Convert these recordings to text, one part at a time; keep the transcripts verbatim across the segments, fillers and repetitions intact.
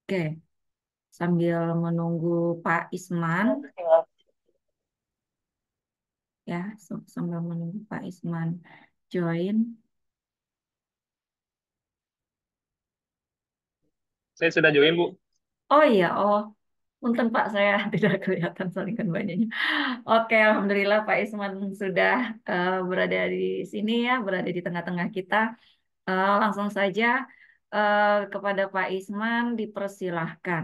Oke, sambil menunggu Pak Isman, ya, s- sambil menunggu Pak Isman join. Saya sudah join, Bu. Oh iya, oh, punten Pak, saya tidak kelihatan salingan banyaknya. Oke, Alhamdulillah Pak Isman sudah eh, berada di sini ya, berada di tengah-tengah kita. Eh, langsung saja eh, kepada Pak Isman dipersilahkan.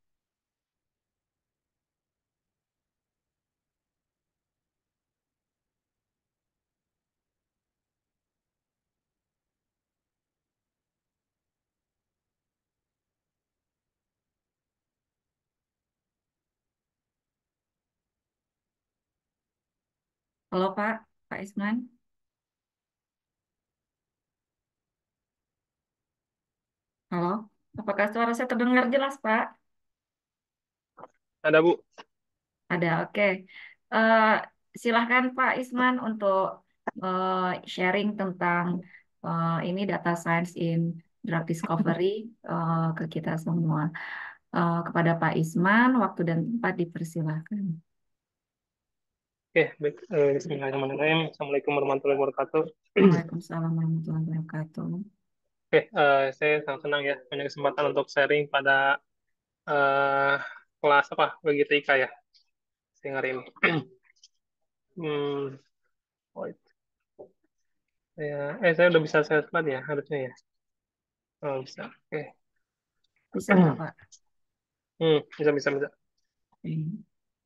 Halo Pak, Pak Isman. Halo, apakah suara saya terdengar jelas Pak? Ada, Bu. Ada, oke. Eh, Silahkan Pak Isman untuk eh, sharing tentang eh, ini data science in drug discovery eh, ke kita semua. Eh, kepada Pak Isman, waktu dan tempat dipersilahkan. Oke, baik. Eh, Bismillahirrahmanirrahim. Assalamualaikum warahmatullahi wabarakatuh. Waalaikumsalam warahmatullahi wabarakatuh. Oke, eh, saya sangat senang ya punya kesempatan untuk sharing pada eh, kelas apa bagi T I K ya siang hari ini. Hmm, wait. Saya, eh saya udah bisa share slide ya harusnya ya. Oh, bisa. Oke. Bisa nggak Pak? Hmm, bisa bisa bisa. Oke.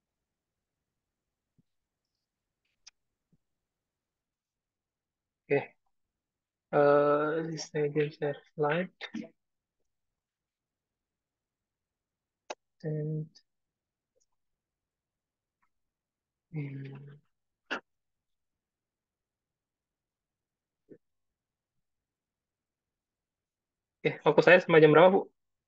Oke. Eh, saya game share slide. Dan, hmm, Oke, fokus saya sampai jam berapa, Bu?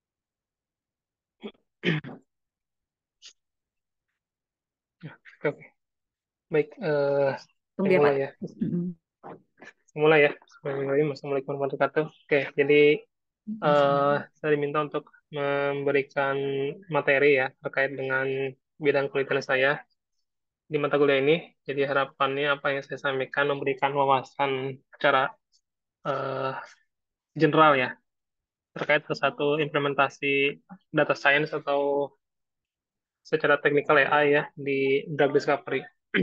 Oke, oke. Baik, eh saya Tunggu ya mulai Pak. ya. Mm-mm. Mulai ya. Bismillahirrahmanirrahim. Assalamualaikum warahmatullahi wabarakatuh. Oke, jadi eh Waalaikumsalam. saya diminta untuk memberikan materi ya terkait dengan bidang penelitian saya di mata kuliah ini. Jadi harapannya apa yang saya sampaikan memberikan wawasan secara eh, general ya terkait ke satu implementasi data science atau secara teknikal A I ya di drug discovery.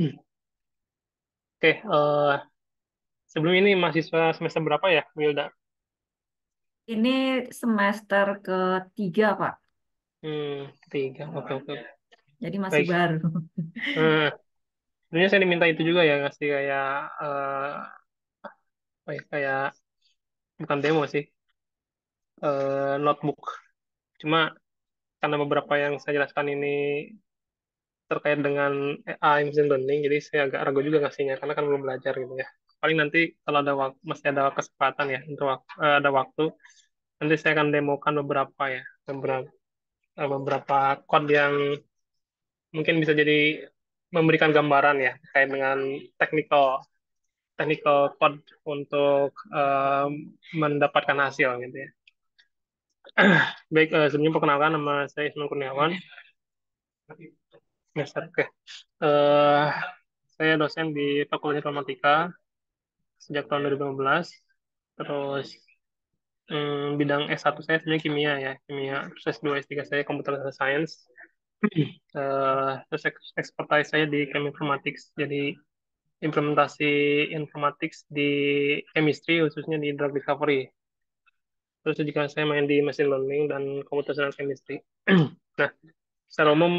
Oke, eh, sebelum ini mahasiswa semester berapa ya, Wilda? Ini semester ketiga Pak, Hmm, tiga. Oke, oke. jadi masih Baik. baru. Hmm, sebenarnya saya diminta itu juga ya, ngasih kayak, eh, apa ya, kayak, bukan demo sih, eh, notebook. Cuma karena beberapa yang saya jelaskan ini terkait dengan A I, machine learning, jadi saya agak ragu juga ngasihnya, karena kan belum belajar gitu ya. Paling nanti kalau ada waktu, masih ada kesempatan ya, untuk wak- eh, ada waktu, nanti saya akan demokan beberapa ya, beberapa, eh, beberapa code yang mungkin bisa jadi memberikan gambaran ya terkait dengan technical technical code untuk eh, mendapatkan hasil gitu ya. Baik, eh, sebelumnya perkenalkan nama saya Isman Kurniawan. Semester oke. Eh, saya dosen di Fakultas Informatika sejak tahun dua ribu lima belas. Terus hmm, bidang S satu saya sebenarnya kimia ya, kimia. Terus S dua S tiga saya Computer Science. Eh, terus eks- expertise saya di Cheminformatics. Jadi implementasi informatics di chemistry khususnya di drug discovery. Terus juga saya main di machine learning dan computational chemistry. Nah, secara umum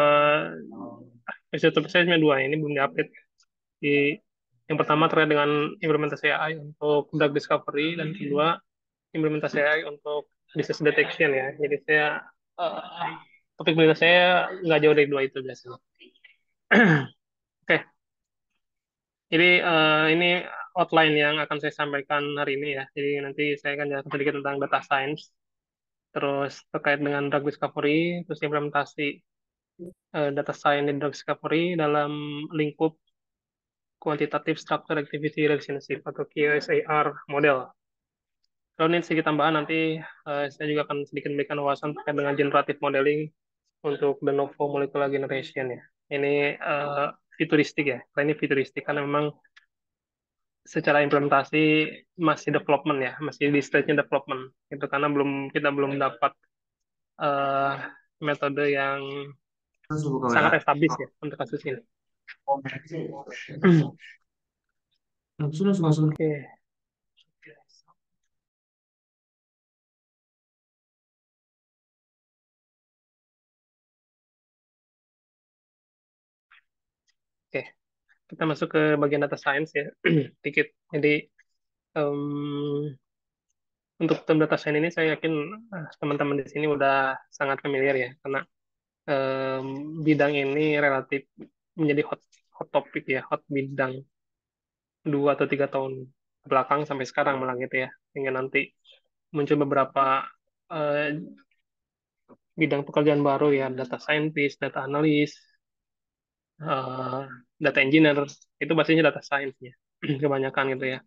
eh S satu saya cuma dua ini belum diupdate. Di yang pertama terkait dengan implementasi A I untuk drug discovery dan kedua implementasi A I untuk disease detection ya. Jadi saya eh, topik penelitian saya nggak jauh dari dua itu biasanya. Oke, jadi eh, ini outline yang akan saya sampaikan hari ini ya. Jadi nanti saya akan jelaskan sedikit tentang data science, terus terkait dengan drug discovery, terus implementasi eh, data science dan drug discovery dalam lingkup quantitative structure activity relationship atau Q S A R model. Kalau ini sedikit tambahan nanti eh, saya juga akan sedikit memberikan wawasan terkait dengan generative modeling untuk de novo molecular generation ya. Ini eh, futuristik ya. Karena ini futuristik karena memang secara implementasi masih development ya, masih di stage-nya development. Itu karena belum kita belum dapat eh, metode yang Langsung buka sangat W A. established ya untuk kasus ini. Langsung langsung langsung. Oke, oke. Kita masuk ke bagian data science ya, dikit. Jadi em, untuk term data science ini saya yakin ah, teman-teman di sini udah sangat familiar ya, karena em, bidang ini relatif menjadi hot hot topic ya, hot bidang dua atau tiga tahun belakang sampai sekarang malah gitu ya, hingga nanti muncul beberapa eh, bidang pekerjaan baru ya, data scientist, data analyst, eh, data engineer, itu pastinya data science ya, kebanyakan gitu ya.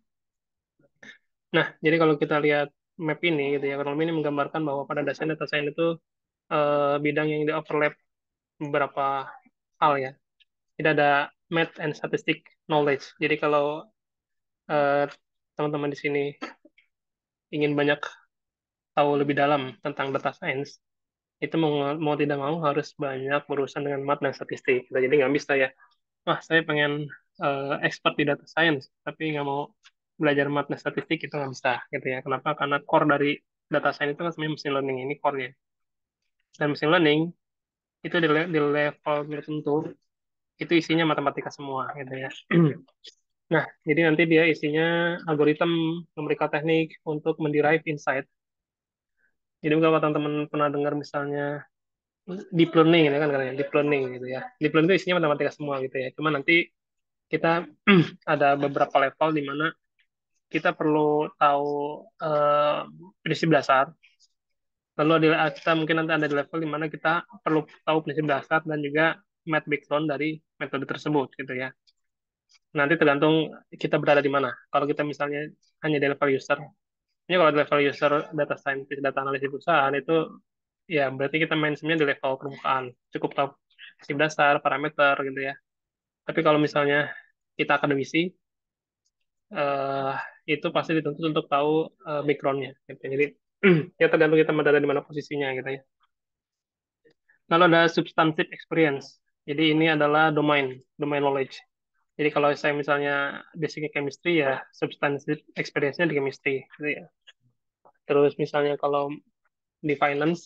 Nah, jadi kalau kita lihat map ini gitu ya, kurang lebih ini menggambarkan bahwa pada dasarnya data science itu eh, bidang yang di overlap beberapa hal ya. Tidak ada math and statistic knowledge. Jadi kalau eh, teman-teman di sini ingin banyak tahu lebih dalam tentang data science, itu mau, mau tidak mau harus banyak berurusan dengan math dan statistik. Gitu. Jadi nggak bisa ya, wah saya pengen eh, expert di data science, tapi nggak mau belajar math dan statistik, itu nggak bisa gitu ya. Kenapa? Karena core dari data science itu kan sebenarnya machine learning, ini core-nya. Dan machine learning itu di, le- di level tertentu itu isinya matematika semua gitu ya. Nah, jadi nanti dia isinya algoritma, numerical teknik untuk menderive insight. Jadi kalau teman-teman pernah dengar misalnya deep learning gitu kan katanya, deep learning gitu ya. Deep learning itu isinya matematika semua gitu ya. Cuma nanti kita ada beberapa level di mana kita perlu tahu eh, prinsip dasar. Lalu ada, kita mungkin nanti ada di level di mana kita perlu tahu prinsip dasar dan juga math background dari metode tersebut gitu ya. Nanti tergantung kita berada di mana. Kalau kita misalnya hanya di level user, ini kalau di level user data scientist, data analis di perusahaan itu ya berarti kita main sebenarnya di level permukaan. Cukup tahu prinsip dasar, parameter gitu ya. Tapi kalau misalnya kita akademisi, eh, itu pasti dituntut untuk tahu eh, background-nya. Gitu. Jadi ya tergantung kita berada di mana posisinya gitu ya. Lalu ada substantive experience. Jadi ini adalah domain, domain knowledge. Jadi kalau saya misalnya basicnya chemistry ya substantive experience-nya di chemistry gitu ya. Terus misalnya kalau di finance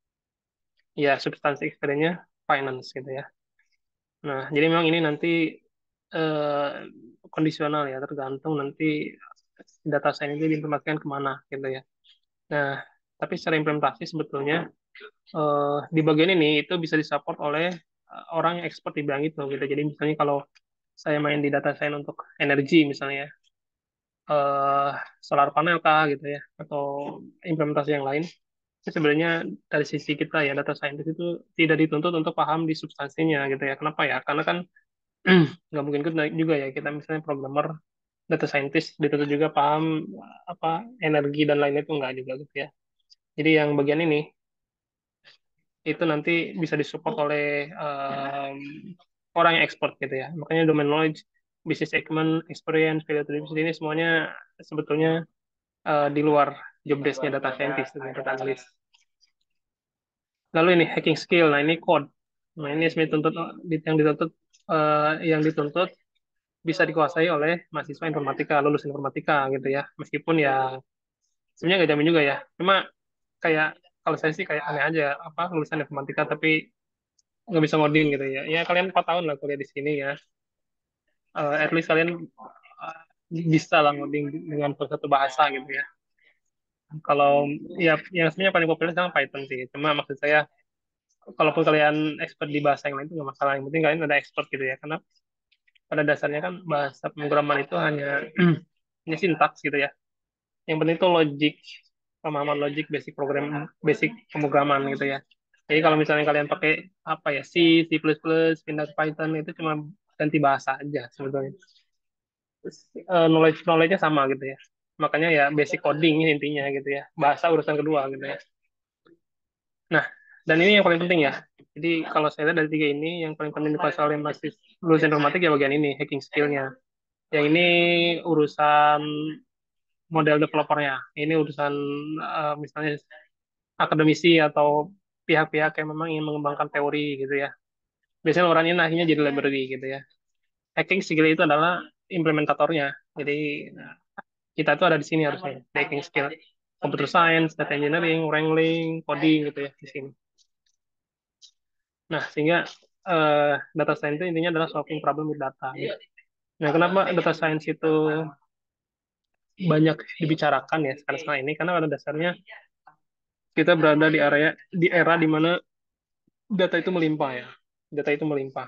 ya substantive experience-nya finance gitu ya. Nah, jadi memang ini nanti eh, kondisional ya, tergantung nanti data science itu diimplementasikan kemana gitu ya. Nah, tapi secara implementasi sebetulnya eh, di bagian ini itu bisa disupport oleh eh, orang yang expert di bidang itu gitu. Jadi misalnya kalau saya main di data science untuk energi misalnya, eh, solar panel kah gitu ya, atau implementasi yang lain, itu sebenarnya dari sisi kita ya data scientist itu tidak dituntut untuk paham di substansinya gitu ya. Kenapa ya? Karena kan nggak mungkin juga ya kita misalnya programmer data scientist dituntut juga paham apa energi dan lainnya itu enggak juga gitu ya. Jadi yang bagian ini itu nanti bisa disupport oleh um, orang yang expert gitu ya. Makanya domain knowledge, business acumen, experience, value attribution ini semuanya sebetulnya uh, di luar job desk-nya data scientist, data analyst. Lalu ini hacking skill, nah ini code. Nah ini sebenarnya dituntut, yang dituntut uh, yang dituntut bisa dikuasai oleh mahasiswa informatika, lulus informatika gitu ya. Meskipun ya sebenarnya nggak jamin juga ya. Cuma kayak kalau saya sih kayak aneh aja apa lulusan informatika tapi nggak bisa ngoding gitu ya. Ya kalian empat tahun lah kuliah di sini ya. Eh, at least kalian eh, bisa lah ngoding dengan satu bahasa gitu ya. Kalau ya yang sebenarnya paling populer sekarang Python sih. Cuma maksud saya kalaupun kalian expert di bahasa yang lain itu nggak masalah. Yang penting kalian ada expert gitu ya. Karena pada dasarnya kan bahasa pemrograman itu hanya hanya sintaks gitu ya. Yang penting itu logik, pemahaman logik, basic program, basic pemrograman gitu ya. Jadi kalau misalnya kalian pakai apa ya C, C++, pindah ke Python itu cuma ganti bahasa aja sebetulnya. Terus, eh, knowledge knowledge-nya sama gitu ya. Makanya ya basic coding intinya gitu ya. Bahasa urusan kedua gitu ya. Nah, dan ini yang paling penting ya. Jadi kalau saya lihat dari tiga ini, yang paling penting kalau soal yang masih lulusan informatik ya bagian ini, hacking skill-nya. Yang ini urusan model developernya. Ini urusan eh, misalnya akademisi atau pihak-pihak yang memang ingin mengembangkan teori gitu ya. Biasanya orang ini akhirnya jadi library gitu ya. Hacking skill itu adalah implementatornya. Jadi kita tuh ada di sini harusnya. Hacking skill, computer science, data engineering, wrangling, coding gitu ya di sini. Nah, sehingga eh, data science itu intinya adalah solving problem with data. Gitu. Nah, kenapa data science itu banyak dibicarakan ya sekarang-sekarang ini? Karena pada dasarnya kita berada di area di era di mana data itu melimpah ya. Data itu melimpah.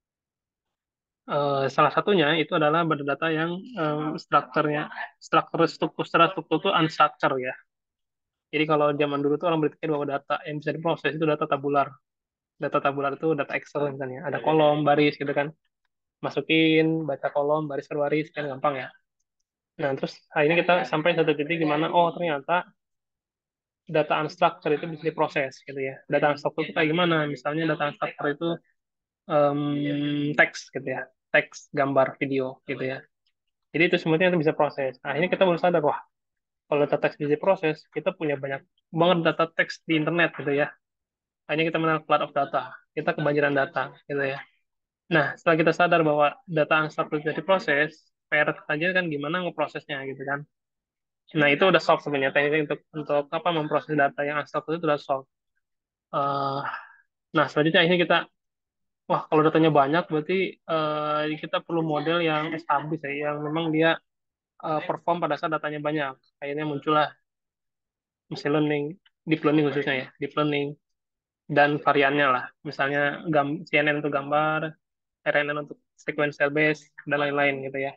Eh, salah satunya itu adalah data yang um, strukturnya, struktur struktur secara struktur itu unstructured ya. Jadi kalau zaman dulu tuh orang berpikir bahwa data yang bisa diproses itu data tabular. Data tabular itu data Excel misalnya, ada kolom, baris gitu kan. Masukin, baca kolom, baris per baris kan gampang ya. Nah, terus akhirnya kita sampai satu titik di mana oh ternyata data unstructured itu bisa diproses gitu ya. Data unstructured itu kayak gimana? Misalnya data unstructured itu em, teks gitu ya, teks, gambar, video gitu ya. Jadi itu semuanya kita bisa proses. Nah, akhirnya kita baru sadar, wah, kalau data teks bisa diproses, kita punya banyak banget data teks di internet gitu ya. Akhirnya kita mengenal flood of data. Kita kebanjiran data gitu ya. Nah, setelah kita sadar bahwa data unstructured bisa diproses, P R aja kan gimana ngeprosesnya gitu kan. Nah, itu udah solve sebenarnya. Teknik untuk untuk apa memproses data yang unstructured itu udah solve. Eh, nah, selanjutnya akhirnya kita, wah, kalau datanya banyak, berarti eh, kita perlu model yang established ya, yang memang dia eh, perform pada saat datanya banyak. Akhirnya muncullah machine learning, deep learning khususnya ya, deep learning dan variannya lah. Misalnya gam, C N N untuk gambar, R N N untuk sequential base dan lain-lain gitu ya.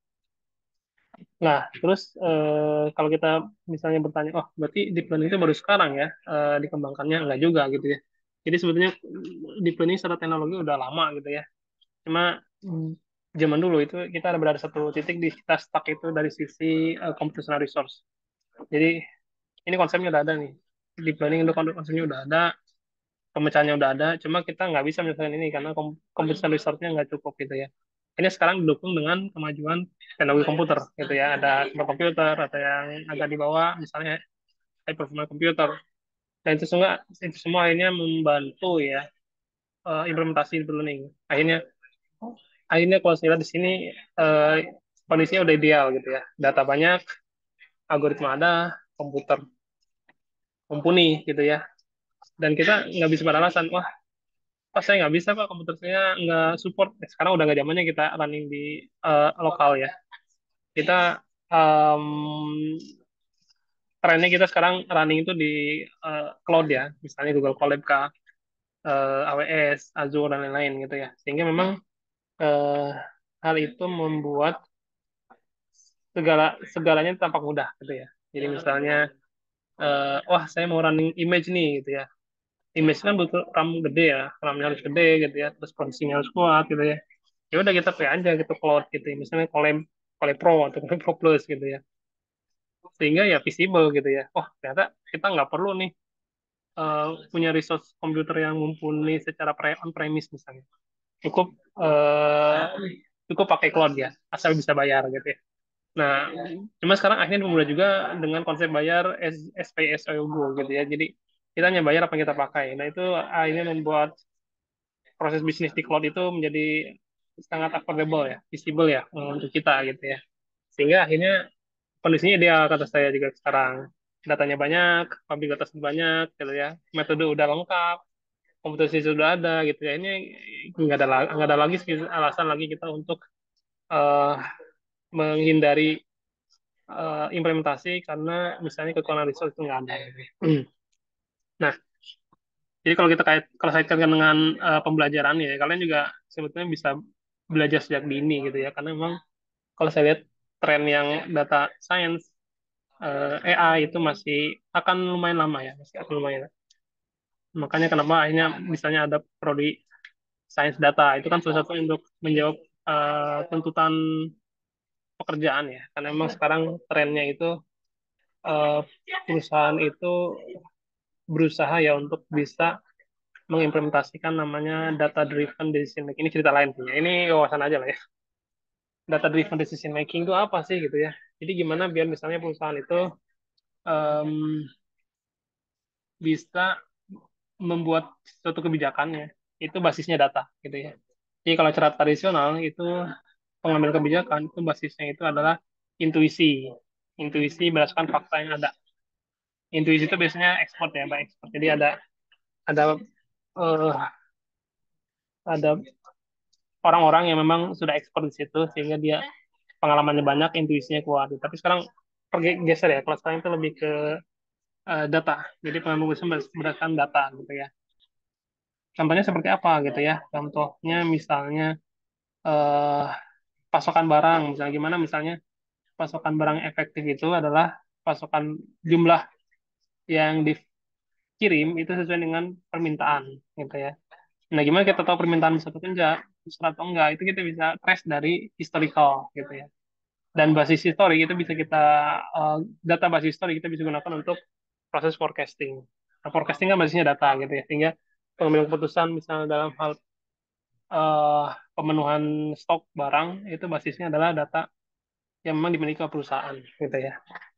Nah, terus eh, kalau kita misalnya bertanya, oh berarti deep learning itu baru sekarang ya eh, dikembangkannya enggak juga gitu ya. Jadi sebetulnya deep learning secara teknologi udah lama gitu ya. Cuma mm, zaman dulu itu kita ada berada satu titik di kita stuck itu dari sisi uh, computational resource. Jadi ini konsepnya udah ada nih. Deep learning itu konsepnya udah ada, pemecahannya udah ada, cuma kita nggak bisa menyelesaikan ini karena kom computational resource-nya nggak cukup gitu ya. Ini sekarang didukung dengan kemajuan teknologi komputer gitu ya. Ada superkomputer, ada yang agak di bawah, misalnya high performance computer. Dan itu semua itu semua akhirnya membantu ya eh, implementasi deep learning. Akhirnya akhirnya kalau saya lihat di sini eh, kondisinya udah ideal gitu ya. Data banyak, algoritma ada, komputer mumpuni gitu ya. Dan kita nggak bisa beralasan, wah, pas saya nggak bisa kok komputer saya nggak support. Eh, sekarang udah nggak zamannya kita running di eh, lokal ya. Kita em, trennya kita sekarang running itu di eh, cloud ya, misalnya Google Colab kah, eh, A W S, Azure dan lain-lain gitu ya. Sehingga memang eh, hal itu membuat segala segalanya tampak mudah gitu ya. Jadi misalnya, eh, wah saya mau running image nih gitu ya. Image kan butuh RAM gede ya, RAM-nya harus gede gitu ya, terus prosesinya harus kuat gitu ya. Ya udah kita pay aja gitu cloud gitu ya. Misalnya Collab Collab Pro atau Collab Pro Plus gitu ya. Sehingga ya visible gitu ya. Oh ternyata kita nggak perlu nih eh, punya resource komputer yang mumpuni secara pre on premise misalnya. Cukup eh, cukup pakai cloud ya, asal bisa bayar gitu ya. Nah, cuma sekarang akhirnya dimulai juga dengan konsep bayar S- S P S O Go gitu ya. Jadi kita hanya bayar apa yang kita pakai. Nah itu akhirnya membuat proses bisnis di cloud itu menjadi sangat affordable ya, visible ya untuk kita gitu ya. Sehingga akhirnya kondisinya dia kata saya juga sekarang datanya banyak, fasilitas banyak gitu ya, metode udah lengkap, komputasi sudah ada gitu ya. Ini nggak ada la- nggak ada lagi sih alasan lagi kita untuk eh, menghindari eh, implementasi karena misalnya kekurangan resource itu nggak ada. Gitu. Nah, jadi kalau kita kait kalau kaitkan dengan eh, pembelajaran ya, kalian juga sebetulnya bisa belajar sejak dini gitu ya, karena memang kalau saya lihat tren yang data science eh, A I itu masih akan lumayan lama ya, masih akan lumayan. Makanya kenapa akhirnya misalnya ada prodi sains data itu kan salah satu untuk menjawab eh, tuntutan pekerjaan ya. Karena memang sekarang trennya itu eh, perusahaan itu berusaha ya untuk bisa mengimplementasikan namanya data driven decision making. Ini cerita lain sih ya. Ini wawasan aja lah ya. Data driven decision making itu apa sih gitu ya. Jadi gimana biar misalnya perusahaan itu em, bisa membuat suatu kebijakannya itu basisnya data gitu ya. Jadi kalau cara tradisional itu pengambil kebijakan itu basisnya itu adalah intuisi. Intuisi berdasarkan fakta yang ada. Intuisi itu biasanya ekspor ya, Mbak ekspor. Jadi ada ada eh, ada orang-orang yang memang sudah ekspor di situ sehingga dia pengalamannya banyak, intuisinya kuat. Tapi sekarang pergeser ya, kalau sekarang itu lebih ke eh, data. Jadi pengambil keputusan berdasarkan data gitu ya. Contohnya seperti apa gitu ya? Contohnya misalnya eh, pasokan barang, misalnya gimana misalnya pasokan barang efektif itu adalah pasokan jumlah yang dikirim itu sesuai dengan permintaan gitu ya. Nah, gimana kita tahu permintaan besar atau enggak, besar atau enggak, itu kita bisa trace dari historical gitu ya. Dan basis histori itu bisa kita, eh, data basis histori kita bisa gunakan untuk proses forecasting. Nah, forecasting kan basisnya data gitu ya, sehingga pengambilan keputusan misalnya dalam hal eh, pemenuhan stok barang itu basisnya adalah data yang memang dimiliki oleh perusahaan gitu ya.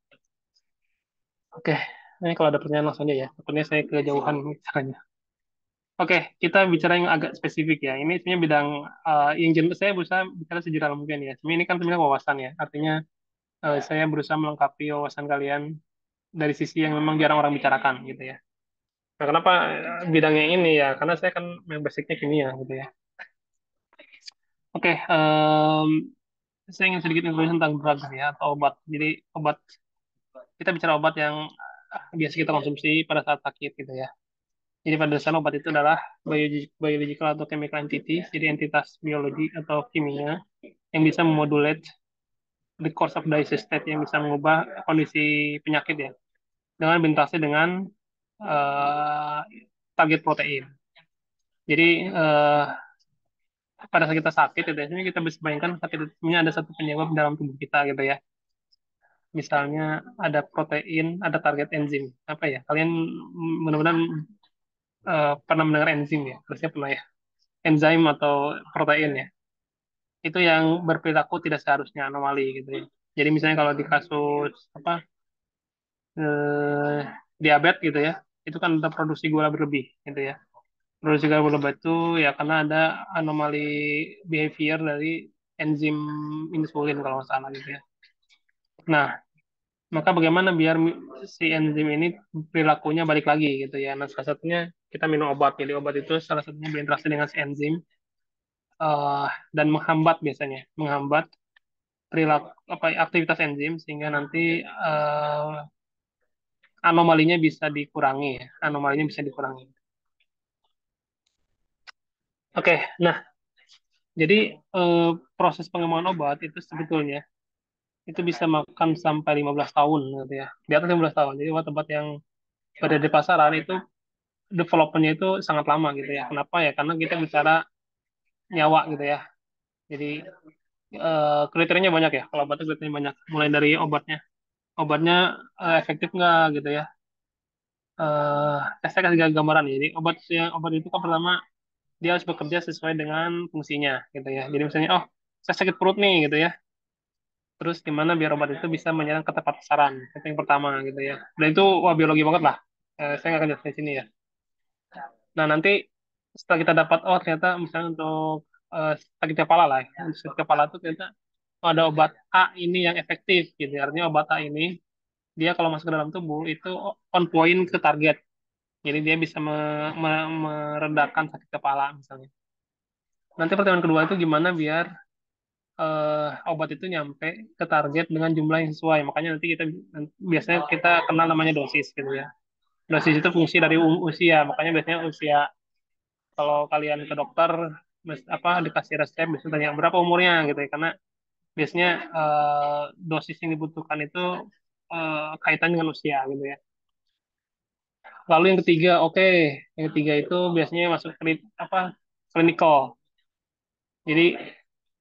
Oke, ini kalau ada pertanyaan langsung aja ya. Takutnya saya kejauhan misalnya. Oke, kita bicara yang agak spesifik ya. Ini sebenarnya bidang eh, yang jelas saya berusaha bicara sejarah mungkin ya. Sebenarnya ini kan sebenarnya wawasan ya. Artinya eh, saya berusaha melengkapi wawasan kalian dari sisi yang memang jarang orang bicarakan gitu ya. Nah, kenapa eh, bidangnya ini ya? Karena saya kan yang basicnya kimia gitu ya. Oke, em, saya ingin sedikit informasi tentang drug ya atau obat. Jadi obat, kita bicara obat yang eh, biasa kita konsumsi pada saat sakit gitu ya. Jadi pada dasarnya obat itu adalah biologi- biological atau chemical entity, jadi entitas biologi atau kimia yang bisa memodulate the course of disease state, yang bisa mengubah kondisi penyakit ya dengan berinteraksi dengan eh, target protein. Jadi eh, pada saat kita sakit, ya, biasanya kita bisa bayangkan sakit itu sebenarnya ada satu penyebab dalam tubuh kita gitu ya. Misalnya ada protein, ada target enzim. Apa ya? Kalian mudah-mudahan eh, pernah mendengar enzim ya? Harusnya pernah ya. Enzim atau protein ya. Itu yang berperilaku tidak seharusnya, anomali gitu ya. Jadi misalnya kalau di kasus apa eh, diabetes gitu ya, itu kan ada produksi gula berlebih gitu ya. Produksi gula berlebih itu ya karena ada anomali behavior dari enzim insulin kalau nggak salah gitu ya. Nah, maka bagaimana biar mi- si enzim ini perilakunya balik lagi gitu ya. Nah, salah satunya kita minum obat. Jadi obat itu salah satunya berinteraksi dengan si enzim eh, dan menghambat biasanya, menghambat perilaku apa aktivitas enzim sehingga nanti eh, anomalinya bisa dikurangi ya. Anomalinya bisa dikurangi. Oke, nah jadi eh, proses pengembangan obat itu sebetulnya itu bisa makan sampai lima belas tahun gitu ya. Di atas lima belas tahun. Jadi obat-obat yang berada di pasaran itu development-nya itu sangat lama gitu ya. Kenapa ya? Karena kita bicara nyawa gitu ya. Jadi eh, kriterianya banyak ya. Kalau obat itu kriterianya banyak. Mulai dari obatnya. Obatnya eh, efektif nggak gitu ya. eh saya kasih gambaran ya. Jadi obat yang obat itu kan pertama dia harus bekerja sesuai dengan fungsinya gitu ya. Jadi misalnya oh saya sakit perut nih gitu ya. Terus gimana biar obat itu bisa menyerang ke tepat sasaran. Itu yang pertama gitu ya. Dan itu wah biologi banget lah. Eh, saya nggak akan jelasin di sini ya. Nah nanti setelah kita dapat oh ternyata misalnya untuk eh, sakit kepala lah ya. Untuk sakit kepala itu ternyata oh, ada obat A ini yang efektif gitu. Ya. Artinya obat A ini dia kalau masuk ke dalam tubuh itu on point ke target. Jadi dia bisa me- me- meredakan sakit kepala misalnya. Nanti pertanyaan kedua itu gimana biar eh, obat itu nyampe ke target dengan jumlah yang sesuai. Makanya nanti kita biasanya kita kenal namanya dosis gitu ya. Dosis itu fungsi dari u- usia. Makanya biasanya usia kalau kalian ke dokter mes- apa dikasih resep biasanya tanya berapa umurnya gitu ya. Karena biasanya eh, dosis yang dibutuhkan itu eh, kaitan dengan usia gitu ya. Lalu yang ketiga, oke, yang ketiga itu biasanya masuk kli- apa clinical. Jadi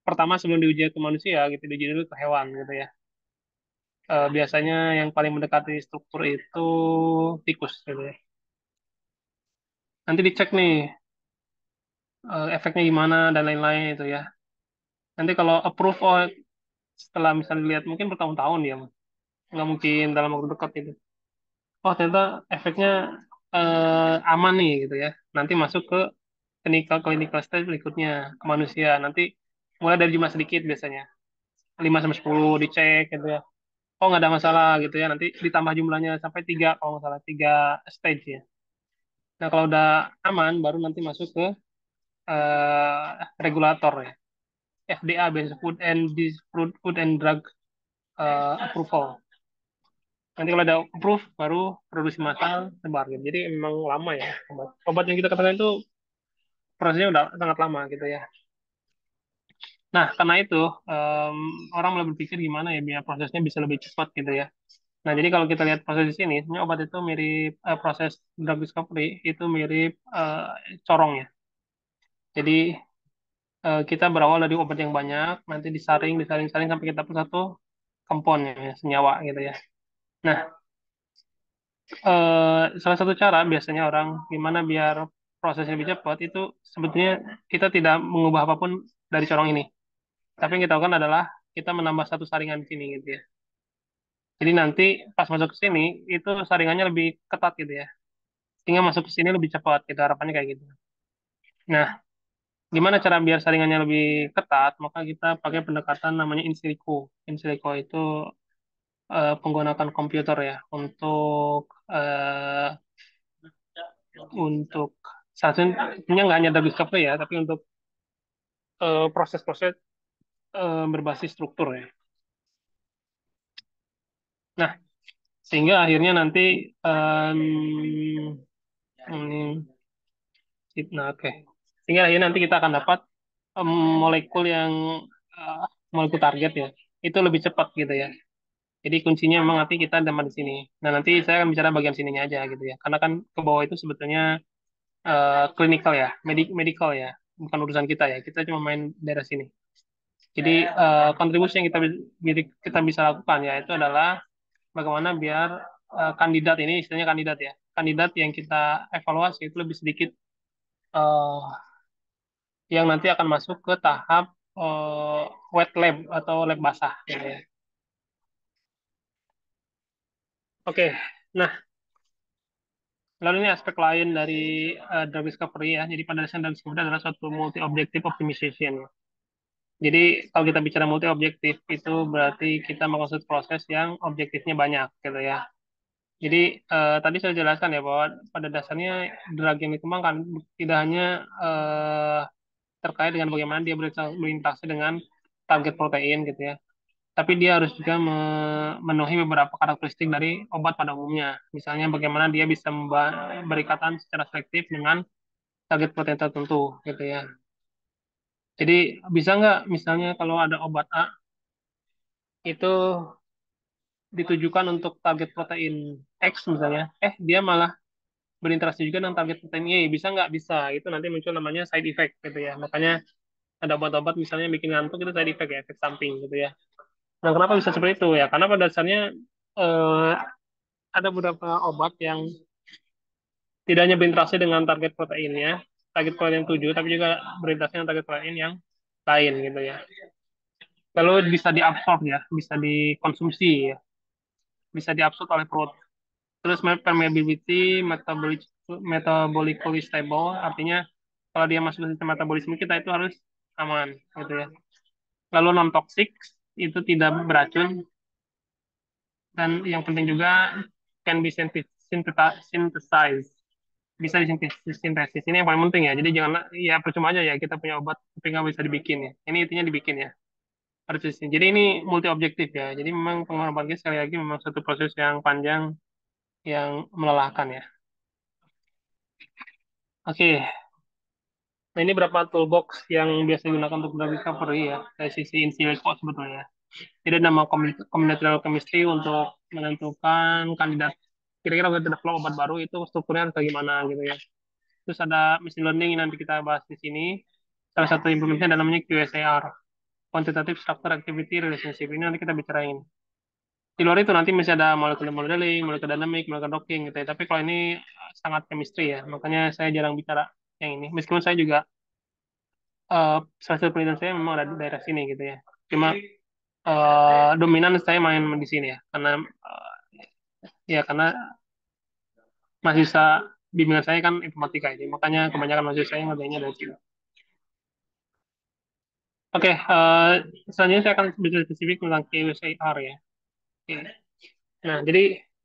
pertama sebelum diuji ke manusia gitu, diuji dulu ke hewan gitu ya. Eh, biasanya yang paling mendekati struktur itu tikus gitu ya. Nanti dicek nih eh, efeknya gimana dan lain-lain itu ya. Nanti kalau approve oh, setelah misalnya dilihat mungkin bertahun-tahun ya, nggak mungkin dalam waktu dekat itu. Oh ternyata efeknya eh, aman nih gitu ya. Nanti masuk ke clinical clinical stage berikutnya ke manusia. Nanti mulai dari jumlah sedikit biasanya lima sampai sepuluh dicek gitu ya. Oh nggak ada masalah gitu ya. Nanti ditambah jumlahnya sampai tiga kalau nggak salah tiga stage ya. Nah kalau udah aman baru nanti masuk ke eh, regulator ya. F D A biasanya Food and Dis- Food Food and Drug eh, Approval. Nanti kalau ada approve baru produksi massal sebar gitu. Jadi memang lama ya obat. Obat yang kita katakan itu prosesnya udah sangat lama gitu ya. Nah, karena itu em, orang mulai berpikir gimana ya biar prosesnya bisa lebih cepat gitu ya. Nah, jadi kalau kita lihat proses di sini, sebenarnya obat itu mirip eh, proses drug discovery itu mirip eh, corong ya. Jadi eh, kita berawal dari obat yang banyak, nanti disaring, disaring-saring sampai kita dapat satu kompon ya, senyawa gitu ya. Nah, eh, salah satu cara biasanya orang gimana biar prosesnya lebih cepat itu sebetulnya kita tidak mengubah apapun dari corong ini. Tapi yang kita lakukan adalah kita menambah satu saringan di sini gitu ya. Jadi nanti pas masuk ke sini itu saringannya lebih ketat gitu ya. Sehingga masuk ke sini lebih cepat gitu harapannya kayak gitu. Nah, gimana cara biar saringannya lebih ketat? Maka kita pakai pendekatan namanya in silico. In silico itu eh, menggunakan komputer ya untuk eh, untuk satunya nggak hanya drug discovery ya, tapi untuk eh, proses-proses eh, berbasis struktur ya. Nah, sehingga akhirnya nanti em, ini nah oke. Sehingga akhirnya nanti kita akan dapat em, molekul yang eh, molekul target ya. Itu lebih cepat gitu ya. Jadi kuncinya memang nanti kita dapat di sini. Nah, nanti saya akan bicara bagian sininya aja gitu ya. Karena kan ke bawah itu sebetulnya eh, clinical ya, medik medical ya, bukan urusan kita ya. Kita cuma main daerah sini. Jadi eh, kontribusi yang kita bi- kita bisa lakukan ya itu adalah bagaimana biar eh, kandidat ini istilahnya kandidat ya. Kandidat yang kita evaluasi itu lebih sedikit eh, yang nanti akan masuk ke tahap eh, wet lab atau lab basah gitu ya. Oke, nah lalu ini aspek lain dari eh, drug discovery ya. Jadi pada dasarnya drug discovery adalah suatu multi objective optimization. Jadi kalau kita bicara multi objektif itu berarti kita maksud proses yang objektifnya banyak gitu ya. Jadi eh, tadi saya jelaskan ya bahwa pada dasarnya drug yang dikembangkan tidak hanya eh, terkait dengan bagaimana dia berinteraksi berinteraksi dengan target protein gitu ya. Tapi dia harus juga memenuhi beberapa karakteristik dari obat pada umumnya. Misalnya bagaimana dia bisa memba- berikatan secara selektif dengan target protein tertentu gitu ya. Jadi bisa nggak misalnya kalau ada obat A itu ditujukan untuk target protein X misalnya, eh dia malah berinteraksi juga dengan target protein Y, bisa nggak? Bisa. Itu nanti muncul namanya side effect gitu ya. Makanya ada obat-obat misalnya bikin ngantuk itu side effect ya, efek samping gitu ya. Nah, kenapa bisa seperti itu ya? Karena pada dasarnya eh, ada beberapa obat yang tidak hanya berinteraksi dengan target proteinnya, target protein tujuh, tapi juga berinteraksi dengan target protein yang lain gitu ya. Lalu bisa diabsorb ya, bisa dikonsumsi ya, bisa diabsorb oleh perut. Terus permeability, metabolic, metabolically stable, artinya kalau dia masuk ke sistem metabolisme kita itu harus aman gitu ya. Lalu non toxic itu tidak beracun dan yang penting juga can be synthesized, bisa disintesis. Ini yang paling penting ya. Jadi jangan ya percuma aja ya kita punya obat tapi nggak bisa dibikin ya. Ini intinya dibikin ya. Harus disin. Jadi ini multi objektif ya. Jadi memang pengembangan gas sekali lagi memang satu proses yang panjang yang melelahkan ya. Oke, nah ini berapa toolbox yang biasa digunakan untuk drug discovery ya dari sisi in silico sebetulnya. Jadi ada nama combin- combinatorial chemistry untuk menentukan kandidat kira-kira kita develop obat baru itu strukturnya harus bagaimana gitu ya. Terus ada machine learning yang nanti kita bahas di sini. Salah satu implementasinya ada namanya Q S A R. quantitative structure activity relationship. Ini nanti kita bicarain. Di luar itu nanti masih ada molecular modeling, molecular dynamic, molecular docking gitu ya. Tapi kalau ini uh, sangat chemistry ya, makanya saya jarang bicara yang ini. Meskipun saya juga uh, hasil penelitian saya memang ada di daerah sini gitu ya. Cuma uh, dominan saya main di sini ya, karena uh, ya karena mahasiswa bimbingan saya kan informatika ini, makanya kebanyakan mahasiswa saya ngerjainnya dari sini. Oke, uh, selanjutnya saya akan bicara spesifik tentang Q S A R ya. Oke. Nah, jadi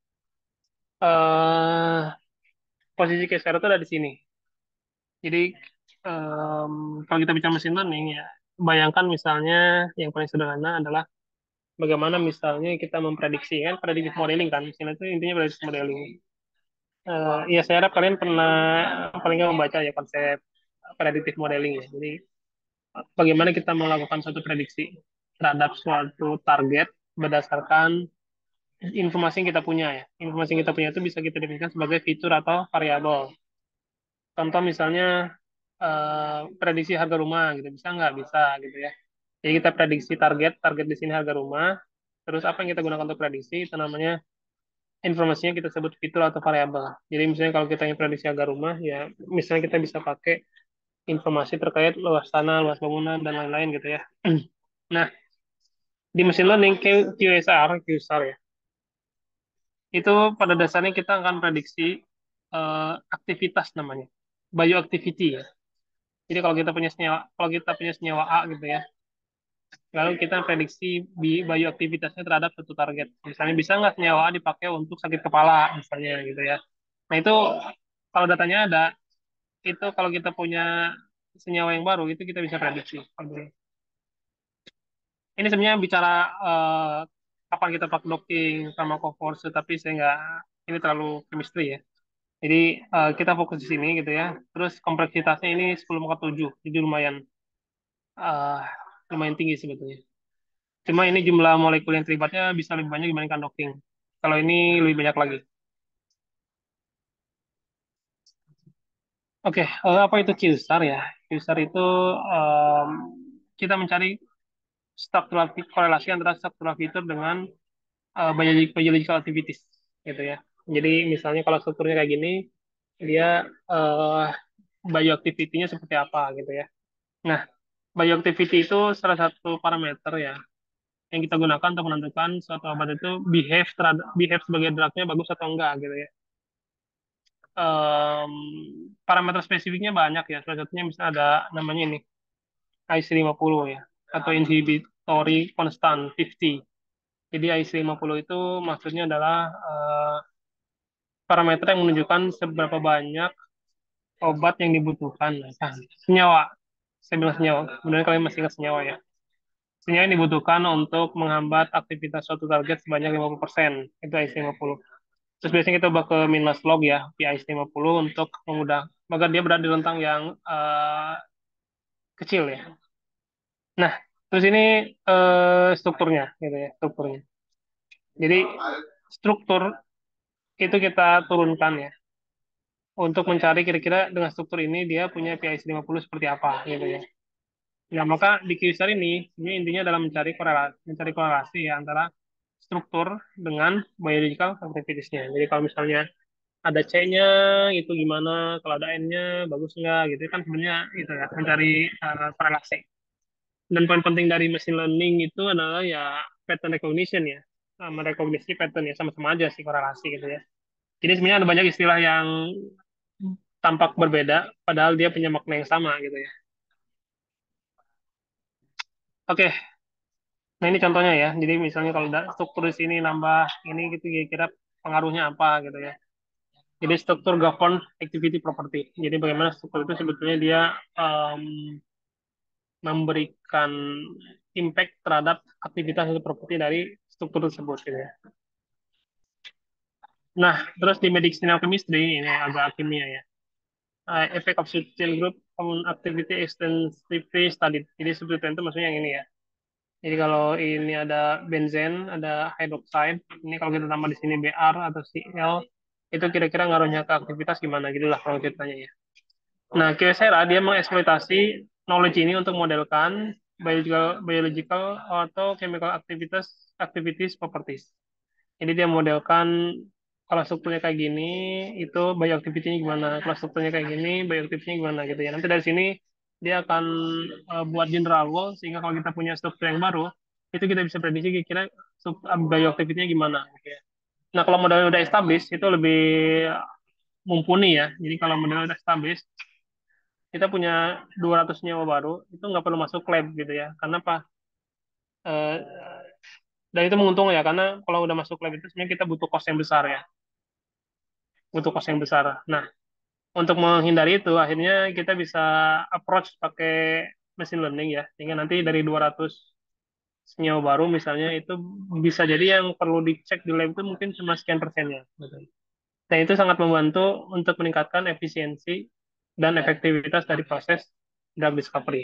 uh, posisi Q S A R itu ada di sini. Jadi em, kalau kita bicara machine learning ya, bayangkan misalnya yang paling sederhana adalah bagaimana misalnya kita memprediksi kan, predictive modeling kan, machine learning itu intinya predictive modeling. Eh, ya saya harap kalian pernah paling nggak membaca ya konsep predictive modeling ya. Jadi bagaimana kita melakukan suatu prediksi terhadap suatu target berdasarkan informasi yang kita punya ya. Informasi yang kita punya itu bisa kita definisikan sebagai fitur atau variabel. Contoh misalnya eh, prediksi harga rumah gitu, bisa nggak? Bisa gitu ya. Jadi kita prediksi target, target di sini harga rumah. Terus apa yang kita gunakan untuk prediksi itu namanya informasinya kita sebut fitur atau variabel. Jadi misalnya kalau kita ingin prediksi harga rumah, ya misalnya kita bisa pakai informasi terkait luas tanah, luas bangunan dan lain-lain gitu ya. Nah, di machine learning Q- QSR, QSR ya, itu pada dasarnya kita akan prediksi eh, aktivitas namanya, bioactivity ya. Jadi kalau kita punya senyawa, kalau kita punya senyawa A gitu ya, lalu kita prediksi bi- bioaktivitasnya terhadap suatu target. Misalnya bisa nggak senyawa A dipakai untuk sakit kepala misalnya gitu ya. Nah itu kalau datanya ada, itu kalau kita punya senyawa yang baru itu kita bisa prediksi. Ini sebenarnya bicara eh, kapan kita pakai docking sama coforce, tapi saya nggak, ini terlalu chemistry ya. Jadi eh, kita fokus di sini gitu ya. Terus kompleksitasnya ini sepuluh maka tujuh, jadi lumayan eh, lumayan tinggi sebetulnya. Cuma ini jumlah molekul yang terlibatnya bisa lebih banyak dibandingkan docking. Kalau ini lebih banyak lagi. Oke, eh, apa itu Q-star ya? Q-star itu em, kita mencari struktural fi- korelasi antara struktural fitur dengan eh, biologi- biological activities gitu ya. Jadi misalnya kalau strukturnya kayak gini, dia eh, bioactivity-nya seperti apa gitu ya. Nah, bioactivity itu salah satu parameter ya yang kita gunakan untuk menentukan suatu obat itu behave terhadap behave sebagai drugnya bagus atau enggak gitu ya. Em, parameter spesifiknya banyak ya. Salah satunya bisa ada namanya ini I C lima puluh ya atau inhibitory constant lima puluh. Jadi I C lima puluh itu maksudnya adalah eh, parameter yang menunjukkan seberapa banyak obat yang dibutuhkan. Nah, senyawa, saya bilang senyawa. Kemudian kalian masih ingat senyawa ya. Senyawa yang dibutuhkan untuk menghambat aktivitas suatu target sebanyak lima puluh persen. Itu I C lima puluh. Terus biasanya kita ubah ke minus log ya, P I C lima puluh untuk memudah, agar dia berada di rentang yang eh, kecil ya. Nah, terus ini eh, strukturnya, gitu ya, strukturnya. Jadi struktur itu kita turunkan ya, untuk mencari kira-kira dengan struktur ini dia punya P I C lima puluh seperti apa, gitu ya. Nah, maka di Q-star ini, ini intinya adalah mencari korelasi, mencari korelasi ya, antara struktur dengan biological activities-nya. Jadi kalau misalnya ada C-nya itu gimana, kalau ada N-nya bagus nggak gitu kan sebenarnya itu ya mencari uh, korelasi. Dan poin penting dari machine learning itu adalah ya pattern recognition ya, sama rekognisi pattern ya sama-sama aja sih korelasi gitu ya. Jadi sebenarnya ada banyak istilah yang tampak berbeda, padahal dia punya makna yang sama gitu ya. Oke, nah ini contohnya ya. Jadi misalnya kalau da- struktur di sini nambah ini gitu kira-kira pengaruhnya apa gitu ya. Jadi struktur govern activity property. Jadi bagaimana struktur itu sebetulnya dia em, memberikan impact terhadap aktivitas atau properti dari struktur tersebut gitu ya. Nah, terus di medicinal chemistry ini agak kimia ya. Uh, effect of substitution group on activity extensively studied. Jadi substituent itu maksudnya yang ini ya. Jadi kalau ini ada benzen, ada hydroxide, ini kalau kita tambah di sini B R atau Cl, itu kira-kira ngaruhnya ke aktivitas gimana gitu lah kalau ceritanya ya. Nah, Kyocera dia mengeksploitasi knowledge ini untuk modelkan biological, biological atau chemical activities, activities properties. Jadi dia modelkan kalau strukturnya kayak gini, itu bioactivity-nya gimana. Kalau strukturnya kayak gini, bioactivity-nya gimana gitu ya. Nanti dari sini dia akan uh, buat general rule, sehingga kalau kita punya struktur yang baru, itu kita bisa prediksi kira-kira bioactivity-nya gimana. Gitu ya. Nah, kalau modelnya udah established, itu lebih mumpuni ya. Jadi kalau modelnya udah established, kita punya dua ratus nyawa baru, itu nggak perlu masuk lab gitu ya. Karena apa? Eh, dan itu menguntungkan ya, karena kalau udah masuk lab itu sebenarnya kita butuh cost yang besar ya. Butuh cost yang besar. Nah, untuk menghindari itu, akhirnya kita bisa approach pakai machine learning ya. Sehingga nanti dari dua ratus senyawa baru misalnya, itu bisa jadi yang perlu dicek di lab itu mungkin cuma sekian persennya. Gitu. Dan itu sangat membantu untuk meningkatkan efisiensi dan efektivitas dari proses drug discovery.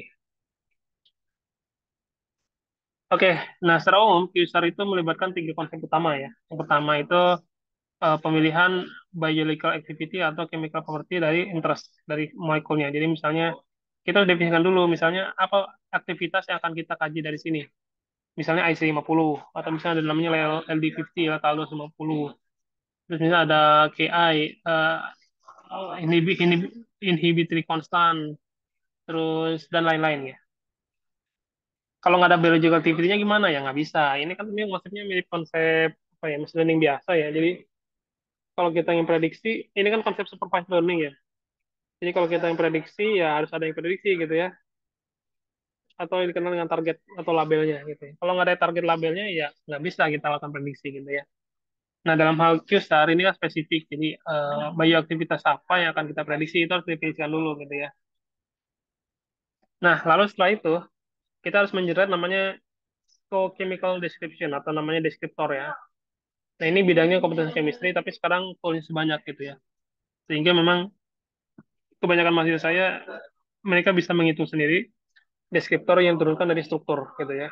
Oke, nah secara umum Q S A R itu melibatkan tiga konsep utama ya. Yang pertama itu eh, pemilihan biological activity atau chemical property dari interest dari molekulnya. Jadi misalnya kita harus definisikan dulu misalnya apa aktivitas yang akan kita kaji dari sini. Misalnya I C lima puluh atau misalnya ada namanya L D lima puluh atau Aldose lima puluh. Terus misalnya ada K I eh, inhibi, inhibi, inhibitory constant terus dan lain-lain ya. Kalau nggak ada biological activity-nya gimana ya nggak bisa. Ini kan ini konsepnya mirip konsep apa ya machine learning biasa ya. Jadi kalau kita yang prediksi, ini kan konsep supervised learning ya. Jadi kalau kita yang prediksi ya harus ada yang prediksi gitu ya, atau yang dikenal dengan target atau labelnya gitu ya. Kalau nggak ada target labelnya ya nggak bisa kita lakukan prediksi gitu ya. Nah dalam hal Q S A R ini kan spesifik, jadi eh, bioaktivitas apa yang akan kita prediksi itu harus didefinisikan dulu gitu ya. Nah lalu setelah itu kita harus menjerat namanya co-chemical description atau namanya deskriptor ya. Nah ini bidangnya kompetensi chemistry tapi sekarang tulisnya sebanyak gitu ya. Sehingga memang kebanyakan mahasiswa saya mereka bisa menghitung sendiri deskriptor yang turunkan dari struktur gitu ya.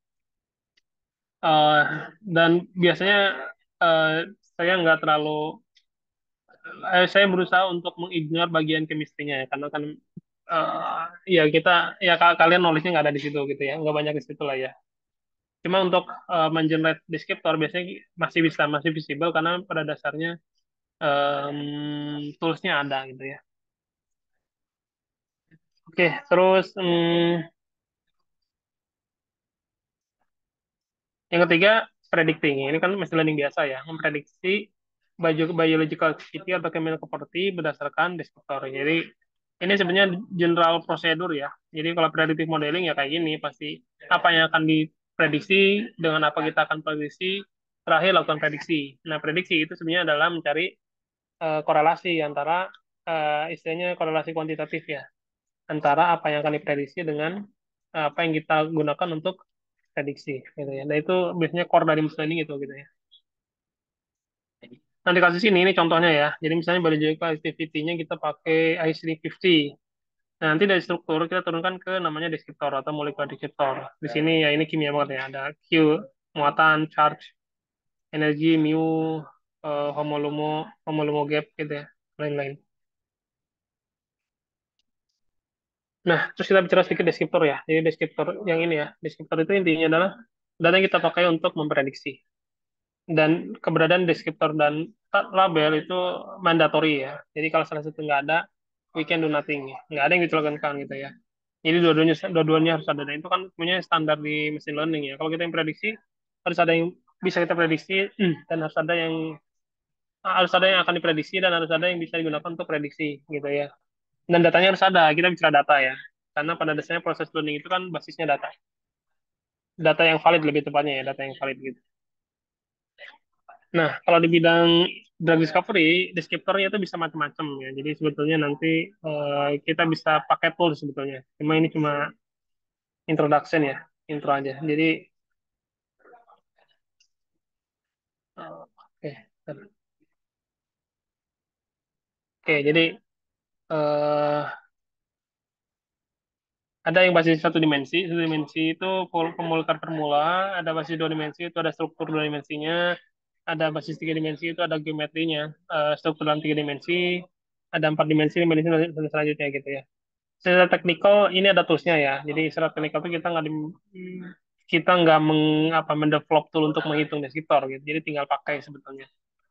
Eh, dan biasanya eh, saya nggak terlalu eh, saya berusaha untuk mengignore bagian chemistry-nya ya karena kan eh, ya kita ya ka- kalian knowledge-nya nggak ada di situ gitu ya nggak banyak di situ lah ya. Cuma untuk eh, mengenerate deskriptor biasanya masih bisa masih visible karena pada dasarnya em, tools-nya ada gitu ya. Oke, terus em, yang ketiga, predicting. Ini kan machine learning biasa ya, memprediksi bio- biological activity atau chemical property berdasarkan deskriptor. Jadi ini sebenarnya general prosedur ya. Jadi kalau predictive modeling ya kayak gini, pasti apa yang akan diprediksi dengan apa kita akan prediksi, terakhir lakukan prediksi. Nah, prediksi itu sebenarnya adalah mencari eh, korelasi antara eh, istilahnya korelasi kuantitatif ya, antara apa yang akan diprediksi dengan eh, apa yang kita gunakan untuk prediksi gitu ya. Nah itu biasanya core dari machine learning itu gitu ya. Nah di kasus ini ini contohnya ya. Jadi misalnya biological activity-nya kita pakai I C lima puluh. Nah, nanti dari struktur kita turunkan ke namanya deskriptor atau molecular deskriptor. Di sini ya ini kimia banget ya. Ada Q, muatan, charge, energi, mu, eh, homolumo, homolumo gap gitu ya. Lain-lain. Nah, terus kita bicara sedikit deskriptor ya. Jadi deskriptor yang ini ya. Deskriptor itu intinya adalah data yang kita pakai untuk memprediksi. Dan keberadaan deskriptor dan label itu mandatory ya. Jadi kalau salah satu nggak ada, we can do nothing. Nggak ada yang dilakukan gitu ya. Jadi dua-duanya dua-duanya harus ada. Dan itu kan punya standar di machine learning ya. Kalau kita yang prediksi harus ada yang bisa kita prediksi dan harus ada yang harus ada yang akan diprediksi dan harus ada yang bisa digunakan untuk prediksi gitu ya. Dan datanya harus ada. Kita bicara data ya. Karena pada dasarnya proses learning itu kan basisnya data. Data yang valid lebih tepatnya ya, data yang valid gitu. Nah, kalau di bidang drug discovery, deskriptornya itu bisa macam-macam ya. Jadi sebetulnya nanti eh, kita bisa pakai tool sebetulnya. Cuma ini cuma introduction ya, intro aja. Jadi, eh, oke, bentar. Oke, jadi eh, ada yang basis satu dimensi. Satu dimensi itu pol- pemulihan formula. Ada basis dua dimensi itu ada struktur dua dimensinya. Ada basis tiga dimensi itu ada geometrinya, eh, struktur dalam tiga dimensi. Ada empat dimensi, lima dimensi, dan selanjutnya gitu ya. secara teknikal ini ada toolsnya ya. Jadi secara teknikal itu kita nggak di, kita nggak meng, apa mendevelop tool untuk menghitung deskriptor gitu. Jadi tinggal pakai sebetulnya.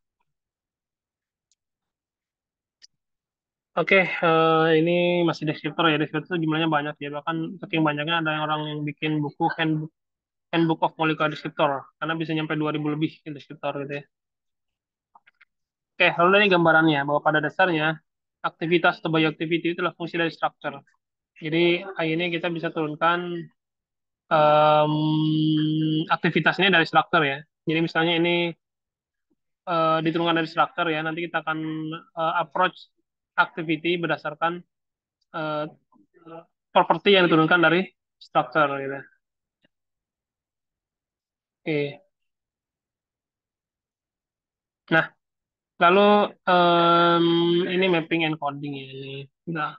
Oke, eh, ini masih deskriptor ya. Deskriptor itu jumlahnya banyak ya. Bahkan saking banyaknya ada yang orang yang bikin buku handbook, handbook of molecular descriptor karena bisa nyampe dua ribu lebih deskriptor gitu ya. Oke, lalu ini gambarannya bahwa pada dasarnya aktivitas atau bioactivity itu adalah fungsi dari struktur. Jadi ini kita bisa turunkan em, aktivitasnya dari struktur ya. Jadi misalnya ini eh, diturunkan dari struktur ya, nanti kita akan eh, approach activity berdasarkan eh, properti yang diturunkan dari struktur gitu. Oke. Nah, lalu em, ini mapping and coding ya ini. Nah,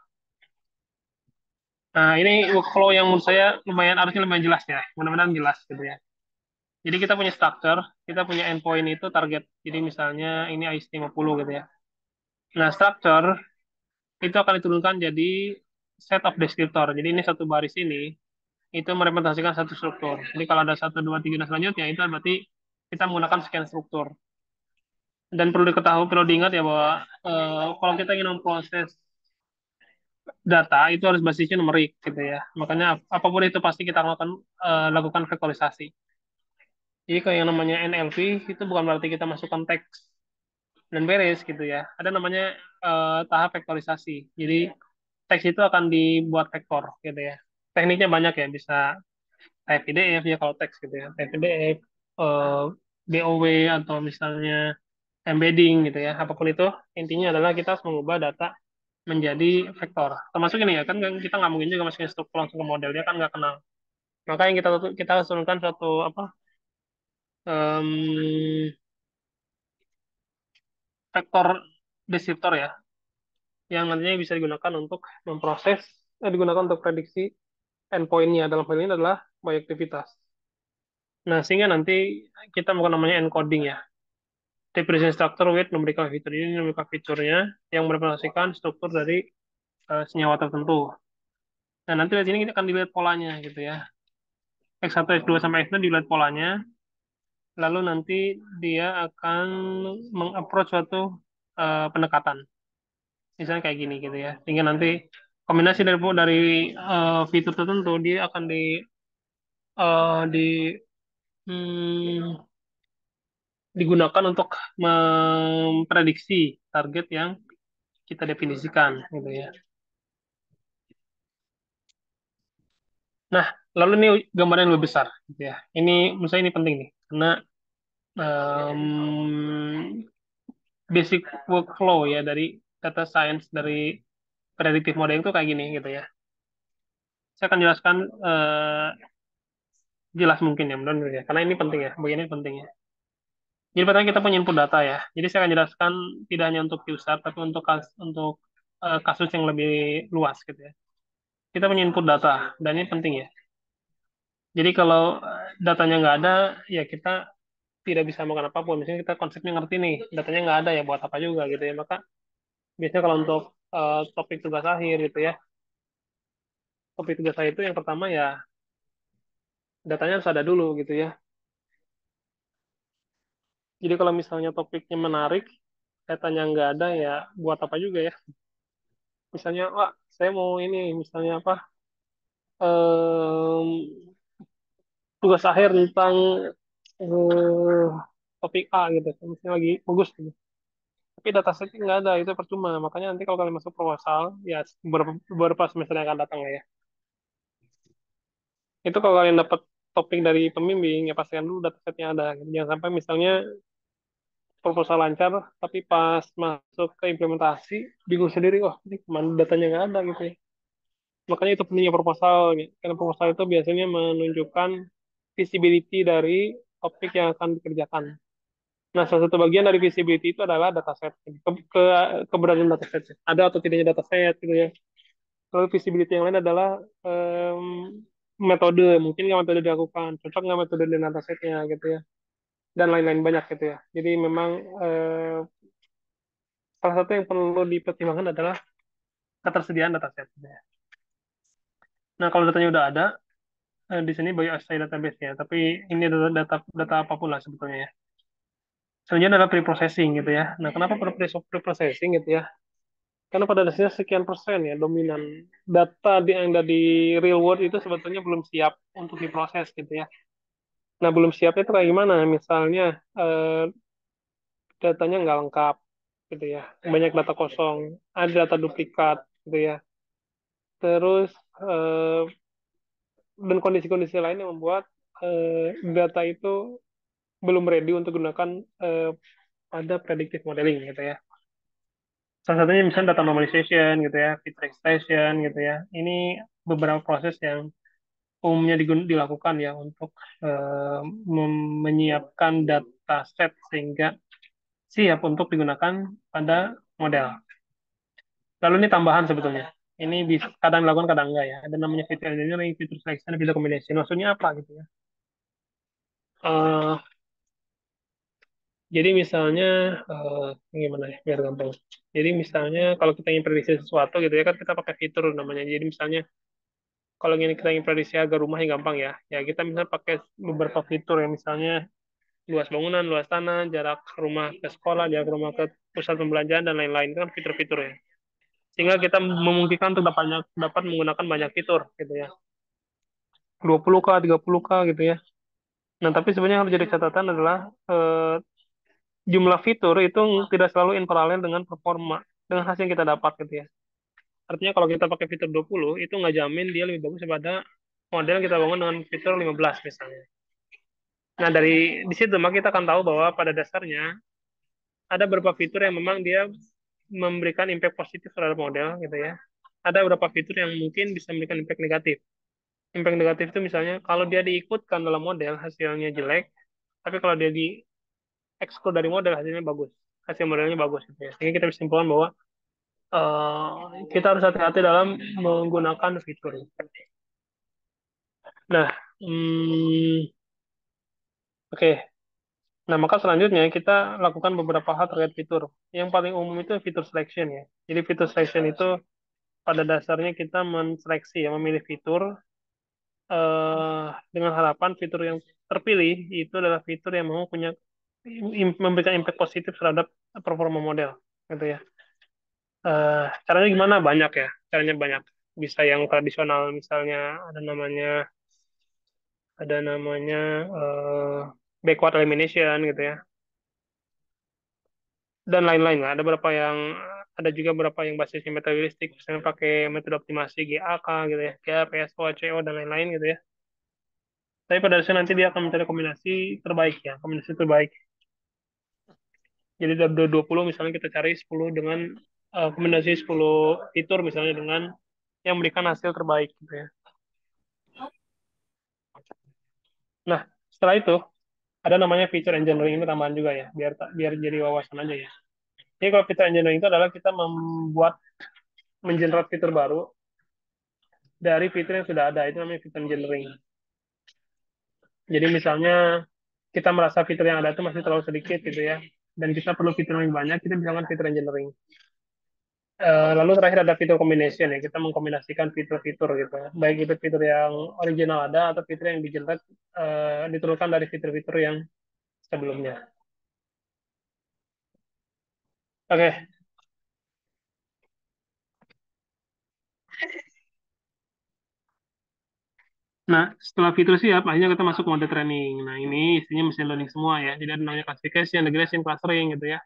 nah, ini workflow yang menurut saya lumayan harusnya lumayan jelas ya. Mudah-mudahan jelas gitu ya. Jadi kita punya struktur, kita punya endpoint itu target. Jadi misalnya ini I C lima puluh gitu ya. Nah, struktur itu akan diturunkan jadi set of descriptor. Jadi ini satu baris ini itu merepresentasikan satu struktur. Jadi kalau ada satu, dua, tiga dan selanjutnya itu berarti kita menggunakan sekian struktur. Dan perlu diketahui, perlu diingat ya bahwa eh, kalau kita ingin memproses data itu harus basisnya numerik gitu ya. Makanya apapun itu pasti kita lakukan eh, lakukan vektorisasi. Jadi kayak yang namanya N L P itu bukan berarti kita masukkan teks dan beres gitu ya. Ada namanya eh, tahap vektorisasi. Jadi teks itu akan dibuat vektor gitu ya. Tekniknya banyak ya, bisa type P D F ya kalau teks gitu ya. Type P D F, eh, B O W atau misalnya embedding gitu ya. Apapun itu, intinya adalah kita harus mengubah data menjadi vektor. Termasuk ini ya, kan kita nggak mungkin juga masukin struktur langsung ke modelnya kan nggak kenal. Maka yang kita kita harus turunkan suatu apa em, vektor deskriptor ya, yang nantinya bisa digunakan untuk memproses, eh, digunakan untuk prediksi endpoint-nya dalam hal ini adalah bioaktivitas. Nah, sehingga nanti kita melakukan namanya encoding ya. Represent structure with numerical feature. Ini numerical feature-nya yang merepresentasikan struktur dari eh, senyawa tertentu. Nah, nanti di sini kita akan dilihat polanya gitu ya. X satu, X dua, sampai X enam dilihat polanya. Lalu nanti dia akan mengapproach suatu eh, pendekatan. Misalnya kayak gini gitu ya. Sehingga nanti kombinasi dari dari eh, fitur tertentu dia akan di eh, di hmm, digunakan untuk memprediksi target yang kita definisikan gitu ya. Nah, lalu ini gambaran yang lebih besar gitu ya. Ini menurut saya ini penting nih karena em, basic workflow ya dari data science dari predictive modeling itu kayak gini gitu ya. Saya akan jelaskan eh, jelas mungkin ya, mudah-mudahan ya. Karena ini penting ya, bagian ini penting ya. Jadi pertama kita punya input data ya. Jadi saya akan jelaskan tidak hanya untuk user, tapi untuk kas- untuk eh, kasus yang lebih luas gitu ya. Kita punya input data, dan ini penting ya. Jadi kalau eh, datanya nggak ada, ya kita tidak bisa melakukan apapun. Misalnya kita konsepnya ngerti nih, datanya nggak ada ya buat apa juga gitu ya. Maka biasanya kalau untuk eh, topik tugas akhir gitu ya, topik tugas akhir itu yang pertama ya datanya harus ada dulu gitu ya. Jadi kalau misalnya topiknya menarik, datanya nggak ada ya buat apa juga ya. Misalnya, wah saya mau ini, misalnya apa, em, tugas akhir tentang eh, topik A gitu, misalnya lagi bagus gitu. Tapi datasetnya nggak ada, itu percuma. Makanya nanti kalau kalian masuk proposal, ya beberapa, beberapa semester yang akan datang lah ya. Itu kalau kalian dapat topik dari pembimbing, ya pastikan dulu datasetnya ada. Gitu. Jangan sampai misalnya proposal lancar, tapi pas masuk ke implementasi, bingung sendiri, wah ini kemana datanya nggak ada gitu ya. Makanya itu pentingnya proposal, gitu. Karena proposal itu biasanya menunjukkan visibility dari topik yang akan dikerjakan. Nah, salah satu bagian dari visibility itu adalah dataset. Ke, ke, keberadaan dataset. Ada atau tidaknya dataset gitu ya. Lalu visibility yang lain adalah em, metode. Mungkin nggak metode dilakukan. Cocok nggak metode dan datasetnya gitu ya. Dan lain-lain banyak gitu ya. Jadi memang eh, salah satu yang perlu dipertimbangkan adalah ketersediaan dataset. Gitu ya. Nah, kalau datanya udah ada, eh, di sini bioasay database-nya. Tapi ini adalah data data apapun lah sebetulnya ya. Selanjutnya adalah pre-processing gitu ya. Nah, kenapa perlu pre- pre-processing gitu ya? Karena pada dasarnya sekian persen ya dominan data di, yang ada di real world itu sebetulnya belum siap untuk diproses gitu ya. Nah, belum siapnya itu kayak gimana? Misalnya eh, datanya nggak lengkap gitu ya. Banyak data kosong, ada data duplikat gitu ya. Terus eh, dan kondisi-kondisi lain yang membuat eh, data itu belum ready untuk digunakan eh, pada predictive modeling gitu ya. Salah satunya misalnya data normalization gitu ya, feature extraction gitu ya. Ini beberapa proses yang umumnya digun- dilakukan ya untuk eh, mem- menyiapkan data set sehingga siap untuk digunakan pada model. Lalu ini tambahan sebetulnya. Ini bisa kadang dilakukan, kadang enggak ya. Ada namanya feature engineering, feature selection, feature combination. Maksudnya apa gitu ya? Eh, jadi misalnya, eh, gimana ya, biar gampang. Jadi misalnya kalau kita ingin prediksi sesuatu gitu ya kan kita pakai fitur namanya. Jadi misalnya kalau ingin kita ingin prediksi harga rumah yang gampang ya, ya kita misalnya pakai beberapa fitur yang misalnya luas bangunan, luas tanah, jarak rumah ke sekolah, jarak rumah ke pusat pembelanjaan dan lain-lain. Itu kan fitur-fitur ya. Sehingga kita memungkinkan untuk dapat dapat menggunakan banyak fitur gitu ya. dua puluh k, tiga puluh k gitu ya. Nah, tapi sebenarnya yang harus jadi catatan adalah eh, jumlah fitur itu tidak selalu inparalel dengan performa, dengan hasil yang kita dapat gitu ya. Artinya kalau kita pakai fitur dua puluh, itu nggak jamin dia lebih bagus daripada model yang kita bangun dengan fitur lima belas misalnya. Nah, dari di situ maka kita akan tahu bahwa pada dasarnya ada beberapa fitur yang memang dia memberikan impact positif terhadap model gitu ya. Ada beberapa fitur yang mungkin bisa memberikan impact negatif. Impact negatif itu misalnya kalau dia diikutkan dalam model hasilnya jelek, tapi kalau dia di exclude dari model hasilnya bagus. Hasil modelnya bagus gitu ya. Sehingga kita bisa simpulkan bahwa eh, kita harus hati-hati dalam menggunakan fitur. Nah, hmm, oke. Okay. Nah, maka selanjutnya kita lakukan beberapa hal terkait fitur. Yang paling umum itu fitur selection ya. Jadi fitur selection itu pada dasarnya kita menseleksi ya, memilih fitur eh, dengan harapan fitur yang terpilih itu adalah fitur yang mau punya im- memberikan impact positif terhadap performa model, gitu ya. Eh, caranya gimana? Banyak ya. Caranya banyak. Bisa yang tradisional, misalnya ada namanya ada namanya eh, backward elimination gitu ya, dan lain-lain lah. Ada beberapa yang ada juga beberapa yang basisnya materialistik, misalnya pakai metode optimasi G A K gitu ya, G A, P S O, H O dan lain-lain gitu ya. Tapi pada dasarnya nanti dia akan mencari kombinasi terbaik ya, kombinasi terbaik. Jadi dari dua puluh misalnya kita cari sepuluh dengan eh, kombinasi sepuluh fitur misalnya dengan yang memberikan hasil terbaik gitu ya. Nah, setelah itu ada namanya feature engineering, ini tambahan juga ya, biar biar jadi wawasan aja ya. Jadi kalau feature engineering itu adalah kita membuat mengenerate fitur baru dari fitur yang sudah ada, itu namanya feature engineering. Jadi misalnya kita merasa fitur yang ada itu masih terlalu sedikit gitu ya, dan kita perlu fitur yang banyak, kita bisa melakukan fitur engineering. Eh, lalu terakhir ada fitur combination ya, kita mengkombinasikan fitur-fitur gitu. Baik itu fitur yang original ada atau fitur yang di-generate eh, diturunkan dari fitur-fitur yang sebelumnya. Oke, nah setelah fitur siap, akhirnya kita masuk ke mode training. Nah ini isinya machine learning semua ya. Jadi ada namanya classification, regression, clustering gitu ya.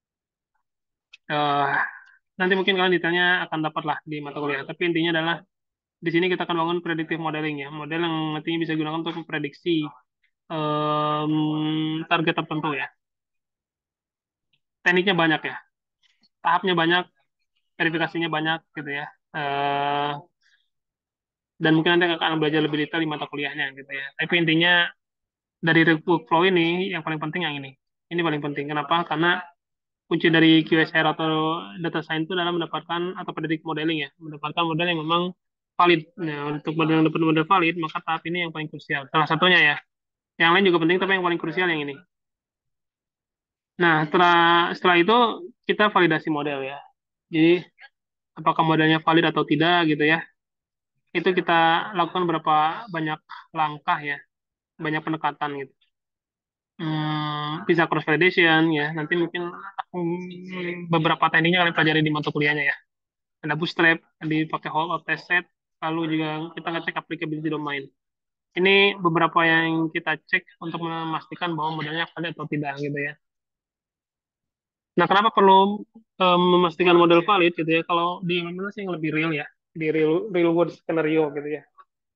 Eh, nanti mungkin kalian detailnya akan dapat lah di mata kuliah. Tapi intinya adalah di sini kita akan bangun predictive modeling ya. Model yang nantinya bisa digunakan untuk memprediksi em, target tertentu ya. Tekniknya banyak ya, tahapnya banyak, verifikasinya banyak gitu ya. Eh, dan mungkin nanti akan belajar lebih detail di mata kuliahnya gitu ya. Tapi intinya dari workflow ini yang paling penting yang ini. Ini paling penting. Kenapa? Karena kunci dari Q S R atau data science itu adalah mendapatkan atau predictive modeling ya, mendapatkan model yang memang valid. Nah, untuk model yang dapat model valid, maka tahap ini yang paling krusial. Salah satunya ya. Yang lain juga penting, tapi yang paling krusial yang ini. Nah, setelah setelah itu kita validasi model ya. Jadi apakah modelnya valid atau tidak gitu ya. Itu kita lakukan berapa banyak langkah ya, banyak pendekatan gitu. Hmm, bisa cross validation ya. Nanti mungkin hmm, beberapa tekniknya kalian pelajari di mata kuliahnya ya. Ada bootstrap, dipakai whole of test set, lalu juga kita ngecek applicability domain. Ini beberapa yang kita cek untuk memastikan bahwa modelnya valid atau tidak gitu ya. Nah, kenapa perlu em, memastikan model valid gitu ya? Kalau di M L sih yang lebih real ya, di real real world scenario gitu ya.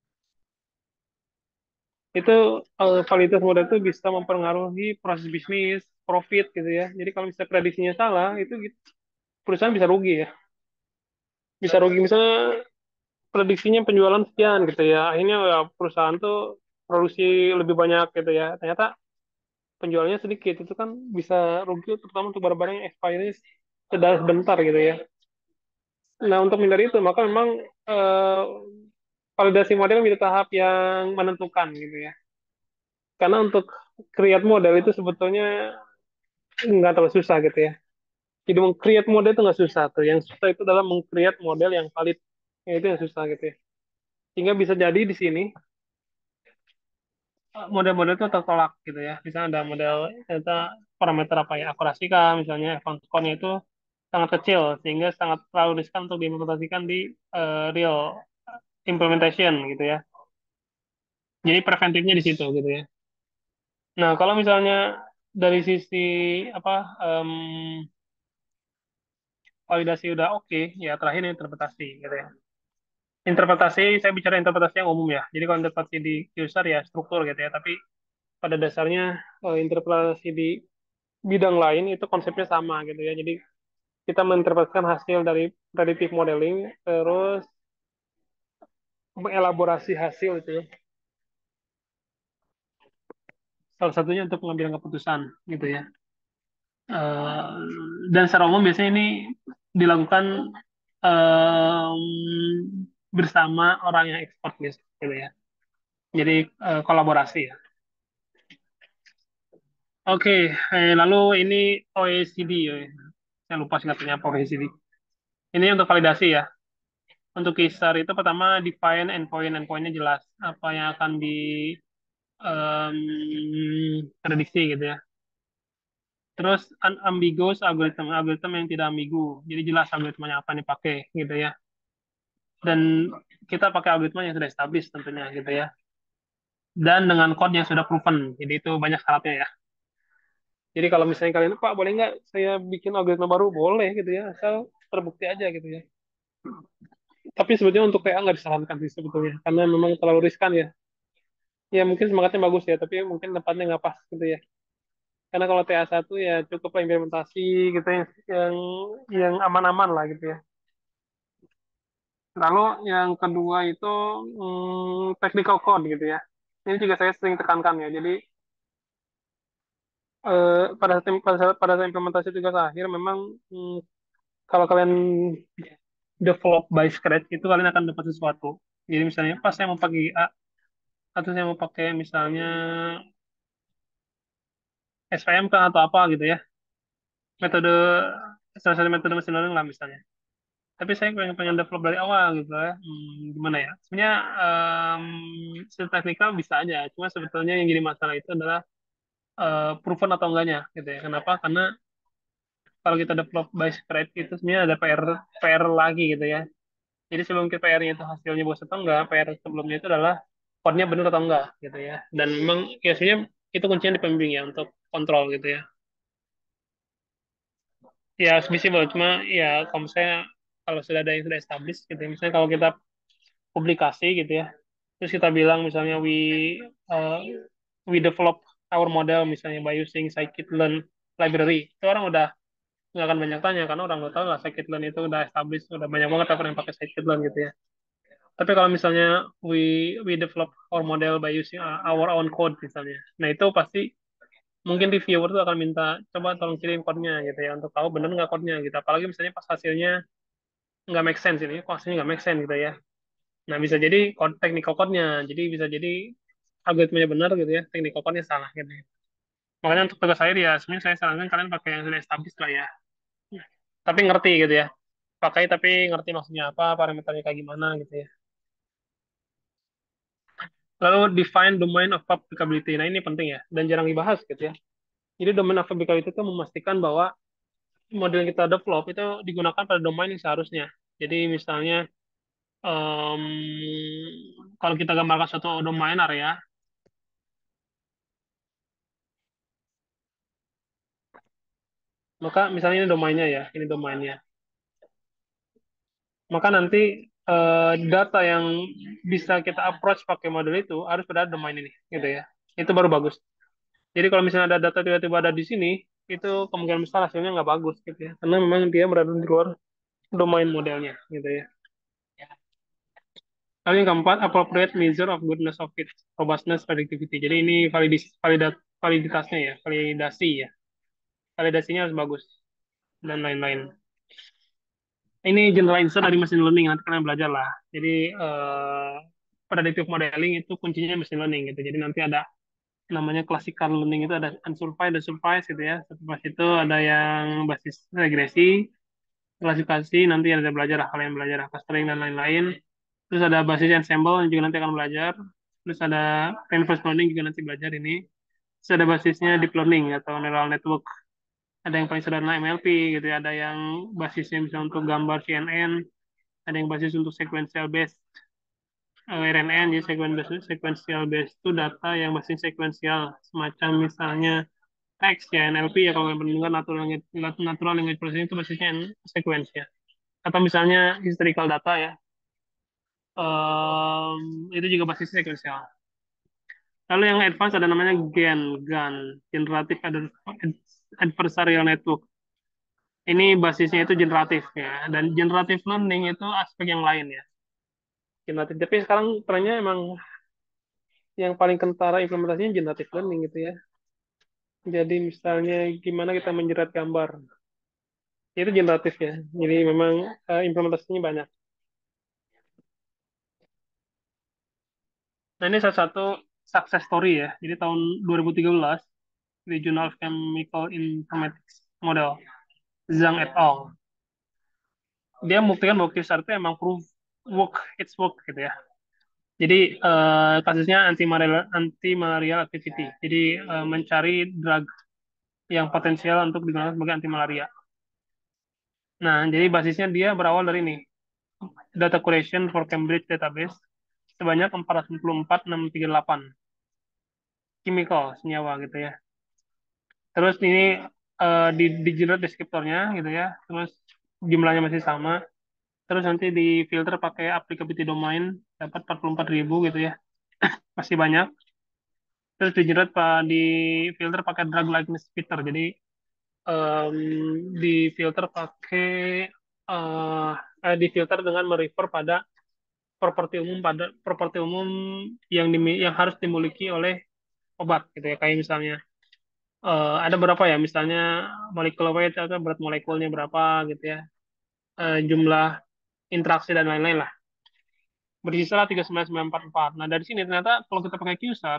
Itu eh, validitas model itu bisa mempengaruhi proses bisnis, profit gitu ya. Jadi kalau misalnya prediksinya salah, itu gitu, perusahaan bisa rugi ya. Bisa rugi misalnya prediksinya penjualan sekian gitu ya. Akhirnya ya, perusahaan tuh produksi lebih banyak gitu ya. Ternyata penjualnya sedikit, itu kan bisa rugi terutama untuk barang-barang yang expiry sudah sebentar gitu ya. Nah, untuk menghindari itu, maka memang eh, validasi model menjadi tahap yang menentukan gitu ya. Karena untuk create model itu sebetulnya nggak terlalu susah gitu ya. Jadi meng-create model itu nggak susah tuh. Yang susah itu adalah meng-create model yang valid. Ya, itu yang susah gitu ya. Sehingga bisa jadi di sini model-model itu tertolak gitu ya. Misalnya ada model ternyata parameter apa ya, akurasi kah, misalnya advance score-nya itu sangat kecil sehingga sangat terlalu riskan untuk diimplementasikan di eh, real implementation gitu ya. Jadi preventifnya di situ gitu ya. Nah, kalau misalnya dari sisi apa em, validasi udah oke, ya terakhir interpretasi gitu ya. Interpretasi, saya bicara interpretasi yang umum ya. Jadi kalau interpretasi di user ya struktur gitu ya. Tapi pada dasarnya eh, interpretasi di bidang lain itu konsepnya sama gitu ya. Jadi kita menginterpretasikan hasil dari predictive modeling, terus mengelaborasi hasil itu ya. Salah satunya untuk pengambilan keputusan gitu ya. Eh, dan secara umum biasanya ini dilakukan em, bersama orang yang expert gitu ya. Jadi eh, kolaborasi ya. Oke, eh, lalu ini O E C D, ya. Saya lupa singkatannya apa O E C D. Ini untuk validasi ya. Untuk kisar itu pertama define endpoint, endpointnya jelas apa yang akan di em, prediksi gitu ya. Terus unambiguous algorithm, algorithm yang tidak ambigu. Jadi jelas algoritmanya apa yang dipakai gitu ya. Dan kita pakai algoritma yang sudah established tentunya gitu ya. Dan dengan code yang sudah proven. Jadi itu banyak syaratnya ya. Jadi kalau misalnya kalian, Pak, boleh nggak saya bikin algoritma baru? Boleh gitu ya, asal terbukti aja gitu ya. Tapi sebetulnya untuk T A nggak disarankan sih sebetulnya, karena memang terlalu riskan ya. Ya mungkin semangatnya bagus ya, tapi mungkin tempatnya nggak pas gitu ya. Karena kalau T A satu ya cukup lah implementasi gitu yang yang yang aman-aman lah gitu ya. Lalu yang kedua itu hmm, technical code gitu ya. Ini juga saya sering tekankan ya. Jadi eh, pada saat, pada saat, pada saat implementasi tugas akhir memang hmm, kalau kalian develop by scratch itu kalian akan dapat sesuatu. Jadi misalnya pas saya mau pakai A atau saya mau pakai misalnya S V M kah atau apa gitu ya. Metode salah satu metode mesin learning lah misalnya. Tapi saya pengen pengen develop dari awal gitu ya. Hmm, gimana ya? Sebenarnya um, secara teknikal bisa aja. Cuma sebetulnya yang jadi masalah itu adalah eh, proven atau enggaknya gitu ya. Kenapa? Karena kalau kita develop by scratch itu sebenarnya ada P R P R lagi gitu ya. Jadi sebelum kita P R-nya itu hasilnya bagus atau enggak, P R sebelumnya itu adalah code-nya benar atau enggak gitu ya. Dan memang ya sebenarnya itu kuncinya di pembimbing ya untuk kontrol gitu ya. Ya visible cuma ya kalau misalnya kalau sudah ada yang sudah established gitu ya. Misalnya kalau kita publikasi gitu ya. Terus kita bilang misalnya we uh, we develop our model misalnya by using scikit-learn library. Itu orang udah nggak akan banyak tanya karena orang udah tahu lah scikit-learn itu udah established, udah banyak banget orang yang pakai scikit-learn gitu ya. Tapi kalau misalnya we we develop our model by using uh, our own code misalnya, nah itu pasti mungkin reviewer tuh akan minta coba tolong kirim code-nya gitu ya untuk tahu benar nggak code-nya gitu. Apalagi misalnya pas hasilnya nggak make sense ini, kok hasilnya nggak make sense gitu ya. Nah bisa jadi code technical code-nya, jadi bisa jadi algoritmanya benar gitu ya, technical code-nya salah gitu ya. Makanya untuk tugas saya ya sebenarnya saya sarankan kalian pakai yang sudah established lah ya. Tapi ngerti gitu ya. Pakai tapi ngerti maksudnya apa, parameternya kayak gimana gitu ya. Lalu define domain of applicability. Nah, ini penting ya, dan jarang dibahas gitu ya. Jadi domain of applicability itu memastikan bahwa model yang kita develop itu digunakan pada domain yang seharusnya. Jadi misalnya em, kalau kita gambarkan suatu domain area, maka misalnya ini domainnya ya, ini domainnya. Maka nanti eh, data yang bisa kita approach pakai model itu harus pada domain ini, gitu ya. Itu baru bagus. Jadi kalau misalnya ada data tiba-tiba ada di sini, itu kemungkinan besar hasilnya nggak bagus, gitu ya. Karena memang dia berada di luar domain modelnya, gitu ya. Lalu yang keempat, appropriate measure of goodness of it, robustness, predictivity. Jadi ini validis, validat, validitasnya ya, validasi ya. Validasinya harus bagus dan lain-lain. Ini general insight dari machine learning, nanti kalian belajar lah. Jadi eh, predictive modeling itu kuncinya machine learning gitu. Jadi nanti ada namanya classical learning itu ada unsupervised dan supervised gitu ya. Supervised itu ada yang basis regresi, klasifikasi, nanti ada belajar lah kalian belajar clustering dan lain-lain. Terus ada basis ensemble yang juga nanti akan belajar. Terus ada reinforcement learning juga nanti belajar ini. Terus ada basisnya deep learning atau neural network. Ada yang paling sederhana M L P gitu ya. Ada yang basisnya bisa untuk gambar C N N. Ada yang basis untuk sequential based eh, R N N. Jadi sequential, sequential based itu data yang basis sequential. Semacam misalnya teks ya N L P ya kalau yang mendengar natural language, natural language processing itu basisnya sequence ya. Atau misalnya historical data ya. Em, itu juga basisnya sequential. Lalu yang advance ada namanya GAN, GAN, Generative Adversarial Network. Ini basisnya itu generatif ya, dan generative learning itu aspek yang lain ya. Generatif, tapi sekarang trennya emang yang paling kentara implementasinya generative learning gitu ya. Jadi misalnya gimana kita menjerat gambar, itu generatif ya. Jadi memang eh, implementasinya banyak. Nah ini salah satu success story ya. Jadi tahun dua ribu tiga belas di Journal of Chemical Informatics Model, Zhang et al. Dia membuktikan bahwa Q S R itu emang proof work, it's work gitu ya. Jadi eh, kasusnya anti malarial, anti malarial activity. Jadi eh, mencari drug yang potensial untuk digunakan sebagai anti malaria. Nah, jadi basisnya dia berawal dari ini, data curation for Cambridge database sebanyak empat ratus empat puluh empat ribu enam ratus tiga puluh delapan chemical senyawa gitu ya. Terus ini eh, di di generate deskriptornya gitu ya. Terus jumlahnya masih sama. Terus nanti di filter pakai applicability domain dapat empat puluh empat ribu gitu ya. Masih banyak. Terus di generate pak di filter pakai drug likeness filter. Jadi em, di filter pakai eh eh, di filter dengan merefer pada properti umum pada properti umum yang dimi- yang harus dimiliki oleh obat gitu ya. Kayak misalnya eh, ada berapa ya, misalnya molecular weight atau berat molekulnya berapa gitu ya, eh, jumlah interaksi dan lain-lain lah. Berisilah tiga sembilan sembilan empat empat. Nah, dari sini ternyata kalau kita pakai Q S A R,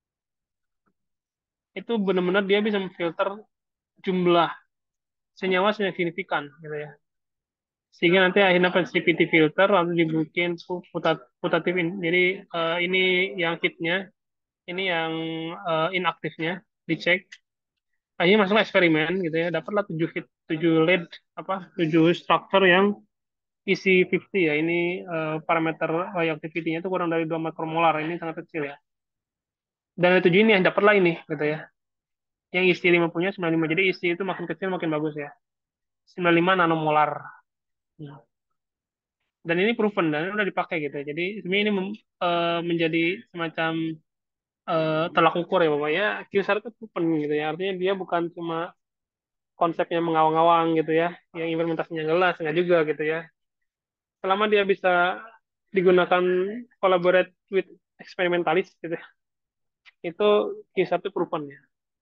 itu benar-benar dia bisa memfilter jumlah senyawa yang signifikan gitu ya. Sehingga nanti akhirnya P T filter lalu dibikin putat, putatif. in- Jadi eh, ini yang hitnya, ini yang eh, inaktifnya dicek. Akhirnya masuk eksperimen gitu ya, dapatlah tujuh hit, tujuh lead apa, tujuh struktur yang isi lima puluh ya. Ini eh, parameter radioaktivitinya itu kurang dari dua mikromolar. Ini sangat kecil ya. Dan yang tujuh ini yang dapatlah ini gitu ya. Yang isi lima puluh-nya sembilan puluh lima. Jadi isi itu makin kecil makin bagus ya. sembilan puluh lima nanomolar. Hmm. Dan ini proven dan ini udah dipakai gitu. Jadi sebenarnya ini mem- eh, menjadi semacam eh, tolak ukur ya Bapak ya. Q S A R itu proven gitu ya. Artinya dia bukan cuma konsepnya mengawang-awang gitu ya, yang implementasinya jelas nggak juga gitu ya. Selama dia bisa digunakan collaborate with eksperimentalis gitu ya, itu Q S A R itu proven ya.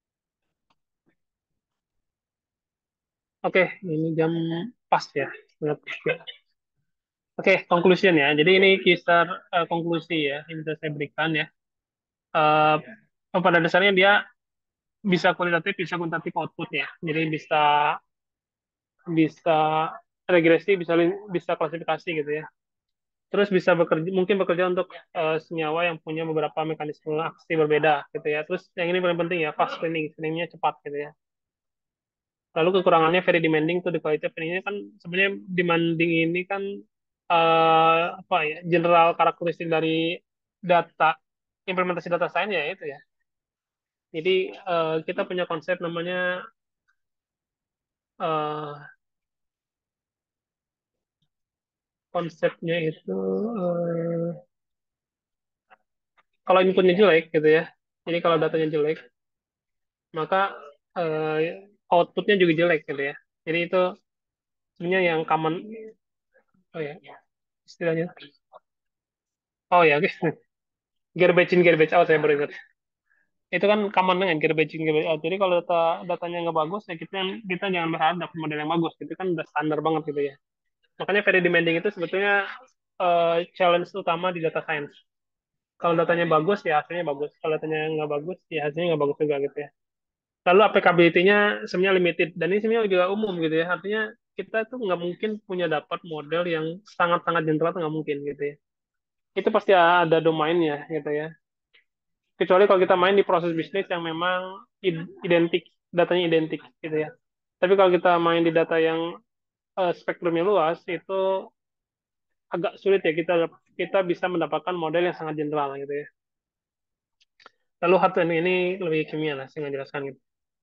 Oke, ini jam pas ya. Ingat. Oke, conclusion ya. Jadi ini kisar eh, konklusi ya yang bisa saya berikan ya. Eh, pada dasarnya dia bisa kualitatif, bisa kuantitatif output ya. Jadi bisa bisa regresi, bisa lin- bisa klasifikasi gitu ya. terus bisa bekerja mungkin bekerja untuk eh, senyawa yang punya beberapa mekanisme aksi berbeda gitu ya. Terus yang ini paling penting ya, fast screening, screeningnya cepat gitu ya. Lalu kekurangannya very demanding tuh di quality of ini kan sebenarnya demanding ini kan eh, apa ya, general karakteristik dari data, implementasi data science ya itu ya. Jadi eh, kita punya konsep namanya eh, konsepnya itu eh, kalau inputnya jelek gitu ya. Jadi kalau datanya jelek, maka eh, outputnya juga jelek gitu ya. Jadi itu sebenarnya yang common, oh ya istilahnya. Oh ya, oke. Garbage in, garbage out, saya baru ingat. Itu kan common dengan garbage in, garbage out. Jadi kalau data datanya nggak bagus, ya kita kita jangan berharap dapat model yang bagus. Itu kan udah standar banget gitu ya. Makanya very demanding itu sebetulnya eh, challenge utama di data science. Kalau datanya bagus, ya hasilnya bagus. Kalau datanya nggak bagus, ya hasilnya nggak bagus juga gitu ya. Lalu applicability-nya sebenarnya limited. Dan ini sebenarnya juga umum gitu ya. Artinya kita tuh nggak mungkin punya dapat model yang sangat-sangat general, tuh nggak mungkin gitu ya. Itu pasti ada domainnya gitu ya. Kecuali kalau kita main di proses bisnis yang memang identik, datanya identik gitu ya. Tapi kalau kita main di data yang eh, spektrumnya luas, itu agak sulit ya kita kita bisa mendapatkan model yang sangat general gitu ya. Lalu hard ini, ini lebih kimia lah, saya nggak jelaskan gitu.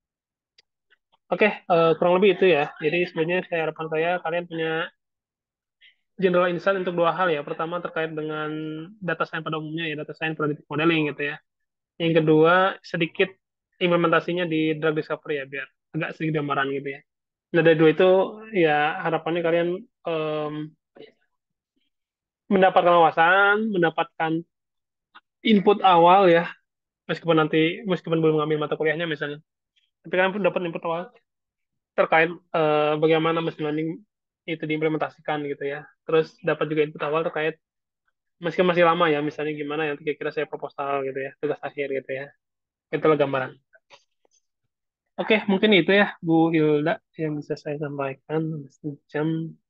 Oke, eh, kurang lebih itu ya. Jadi sebenarnya saya harapan saya kalian punya general insight untuk dua hal ya. Pertama terkait dengan data science pada umumnya ya, data science predictive modeling gitu ya. Yang kedua sedikit implementasinya di drug discovery ya, biar agak sedikit gambaran gitu ya. Nah dari dua itu ya harapannya kalian em, mendapatkan wawasan, mendapatkan input awal ya, meskipun nanti meskipun belum ngambil mata kuliahnya misalnya, tapi kalian pun dapat input awal terkait eh, bagaimana machine learning itu diimplementasikan gitu ya. Terus dapat juga input awal terkait meski masih lama ya, misalnya gimana yang kira-kira saya proposal gitu ya, tugas akhir gitu ya. Itulah gambaran. Oke, mungkin itu ya Bu Hilda yang bisa saya sampaikan. Jam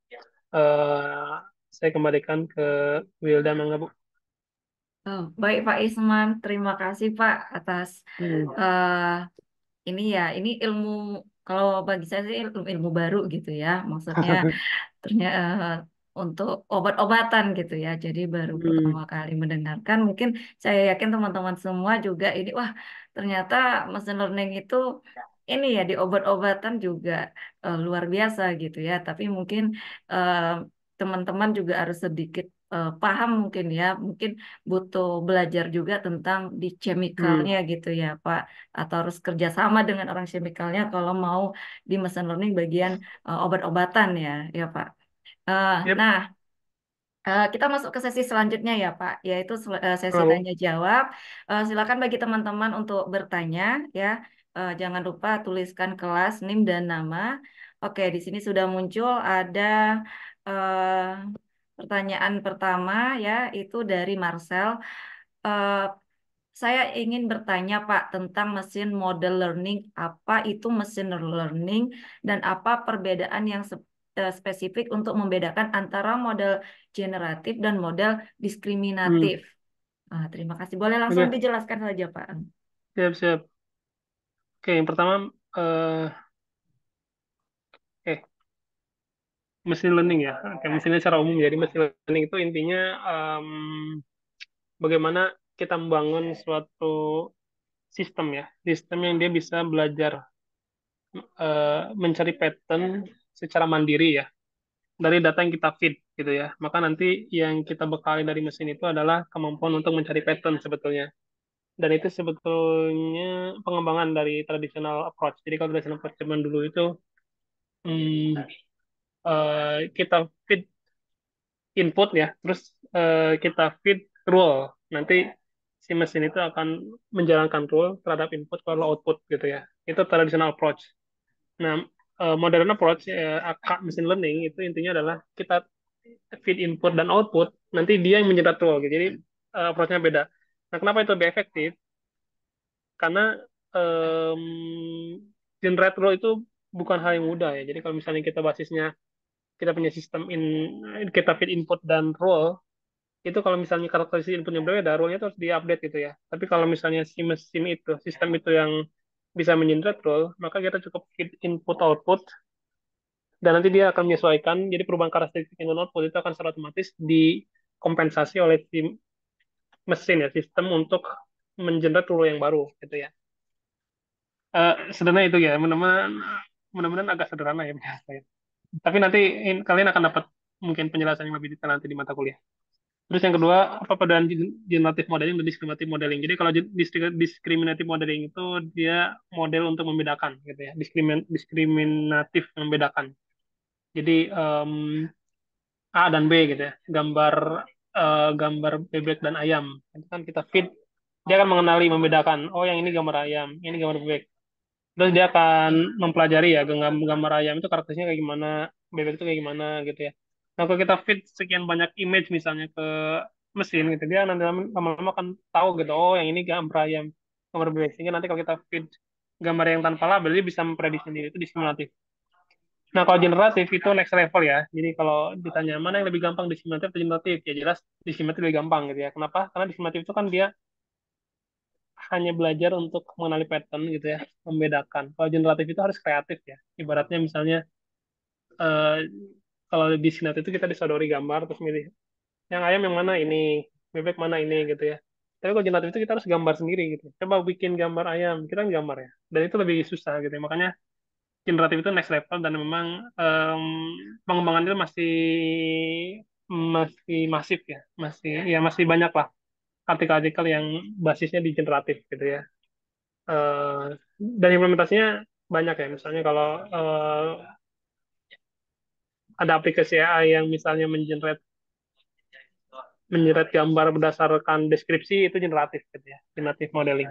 eh saya kembalikan ke Bu Hilda, mangga Bu. Oh, baik Pak Isman, terima kasih Pak atas Hmm. eh, ini ya, ini ilmu kalau bagi saya sih ilmu, ilmu baru gitu ya, maksudnya ternyata untuk obat-obatan gitu ya. Jadi baru pertama Hmm. kali mendengarkan. Mungkin saya yakin teman-teman semua juga ini wah ternyata machine learning itu ini ya di obat-obatan juga eh, luar biasa gitu ya. Tapi mungkin eh, teman-teman juga harus sedikit eh, paham mungkin ya. Mungkin butuh belajar juga tentang di chemicalnya Hmm. gitu ya Pak. Atau harus kerjasama dengan orang chemicalnya kalau mau di machine learning bagian eh, obat-obatan ya, ya Pak. Eh, Yep. nah, eh, kita masuk ke sesi selanjutnya ya Pak, yaitu sel- eh, sesi Halo. tanya jawab. Eh, silakan bagi teman-teman untuk bertanya ya. Eh, jangan lupa tuliskan kelas, NIM dan nama. Oke, di sini sudah muncul ada eh, pertanyaan pertama ya, itu dari Marcel. Eh, saya ingin bertanya Pak tentang mesin model learning. Apa itu mesin learning dan apa perbedaan yang se- eh, spesifik untuk membedakan antara model generatif dan model Hmm. diskriminatif? Ah, terima kasih. Boleh langsung Oke, dijelaskan saja Pak. siap, siap. Oke, yang pertama, eh eh, machine learning ya. Oke, machine learning secara umum. Jadi machine learning itu intinya em, bagaimana kita membangun suatu sistem ya, sistem yang dia bisa belajar eh, mencari pattern secara mandiri ya dari data yang kita feed gitu ya. Maka nanti yang kita bekali dari mesin itu adalah kemampuan untuk mencari pattern sebetulnya. Dan itu sebetulnya pengembangan dari traditional approach. Jadi kalau traditional approach zaman dulu itu hmm, eh, kita feed input ya, terus eh, kita feed rule. Nanti si mesin itu akan menjalankan rule terhadap input kalau output gitu ya. Itu traditional approach. Nah, eh, modern approach eh, A K machine learning itu intinya adalah kita feed input dan output, nanti dia yang menyerat rule gitu. Jadi eh, approach-nya beda. Nah, kenapa itu lebih efektif? Karena em, generate rule itu bukan hal yang mudah ya. Jadi kalau misalnya kita basisnya kita punya sistem in kita feed input dan role, itu kalau misalnya karakteristik inputnya berbeda, rule-nya itu harus diupdate gitu ya. Tapi kalau misalnya si mesin itu, sistem itu yang bisa mengenerate rule, maka kita cukup feed input output dan nanti dia akan menyesuaikan. Jadi perubahan karakteristik input output itu akan secara otomatis dikompensasi oleh si mesin ya, sistem untuk mengenerate rule yang baru gitu ya. Eh, sederhana itu ya, mudah-mudahan mudah-mudahan agak sederhana ya menurut saya. Tapi nanti in- kalian akan dapat mungkin penjelasan yang lebih detail nanti di mata kuliah. Terus yang kedua, apa perbedaan generative modeling dan discriminative modeling? Jadi kalau discriminative modeling itu dia model untuk membedakan, gitu ya. Diskrimin, diskriminatif membedakan. Jadi em, A dan B gitu ya. Gambar eh, gambar bebek dan ayam. Itu kan kita feed, dia akan mengenali, membedakan. Oh, yang ini gambar ayam, ini gambar bebek. Terus dia akan mempelajari ya gambar, gambar ayam itu karakternya kayak gimana, bebek itu kayak gimana gitu ya. Nah, kalau kita feed sekian banyak image misalnya ke mesin gitu, dia nanti lama-lama akan tahu gitu, oh yang ini gambar ayam, gambar bebek. Sehingga nanti kalau kita feed gambar yang tanpa label, dia bisa memprediksi sendiri, itu diskriminatif. Nah, kalau generatif itu next level ya. Jadi kalau ditanya mana yang lebih gampang diskriminatif atau generatif, ya jelas diskriminatif lebih gampang gitu ya. Kenapa? Karena diskriminatif itu kan dia hanya belajar untuk mengenali pattern gitu ya, membedakan. Kalau generatif itu harus kreatif ya. Ibaratnya misalnya eh, kalau di Sinat itu kita disodori gambar terus milih yang ayam yang mana ini, bebek mana ini gitu ya. Tapi kalau generatif itu kita harus gambar sendiri gitu. Coba bikin gambar ayam, kita kan gambar ya. Dan itu lebih susah gitu ya. Makanya generatif itu next level dan memang em, pengembangannya masih masih masif ya, masih ya masih banyak lah artikel-artikel yang basisnya di generatif gitu ya. Eh, dan implementasinya banyak ya. Misalnya kalau eh, ada aplikasi A I yang misalnya mengenerate mengenerate gambar berdasarkan deskripsi itu generatif gitu ya, generatif modeling.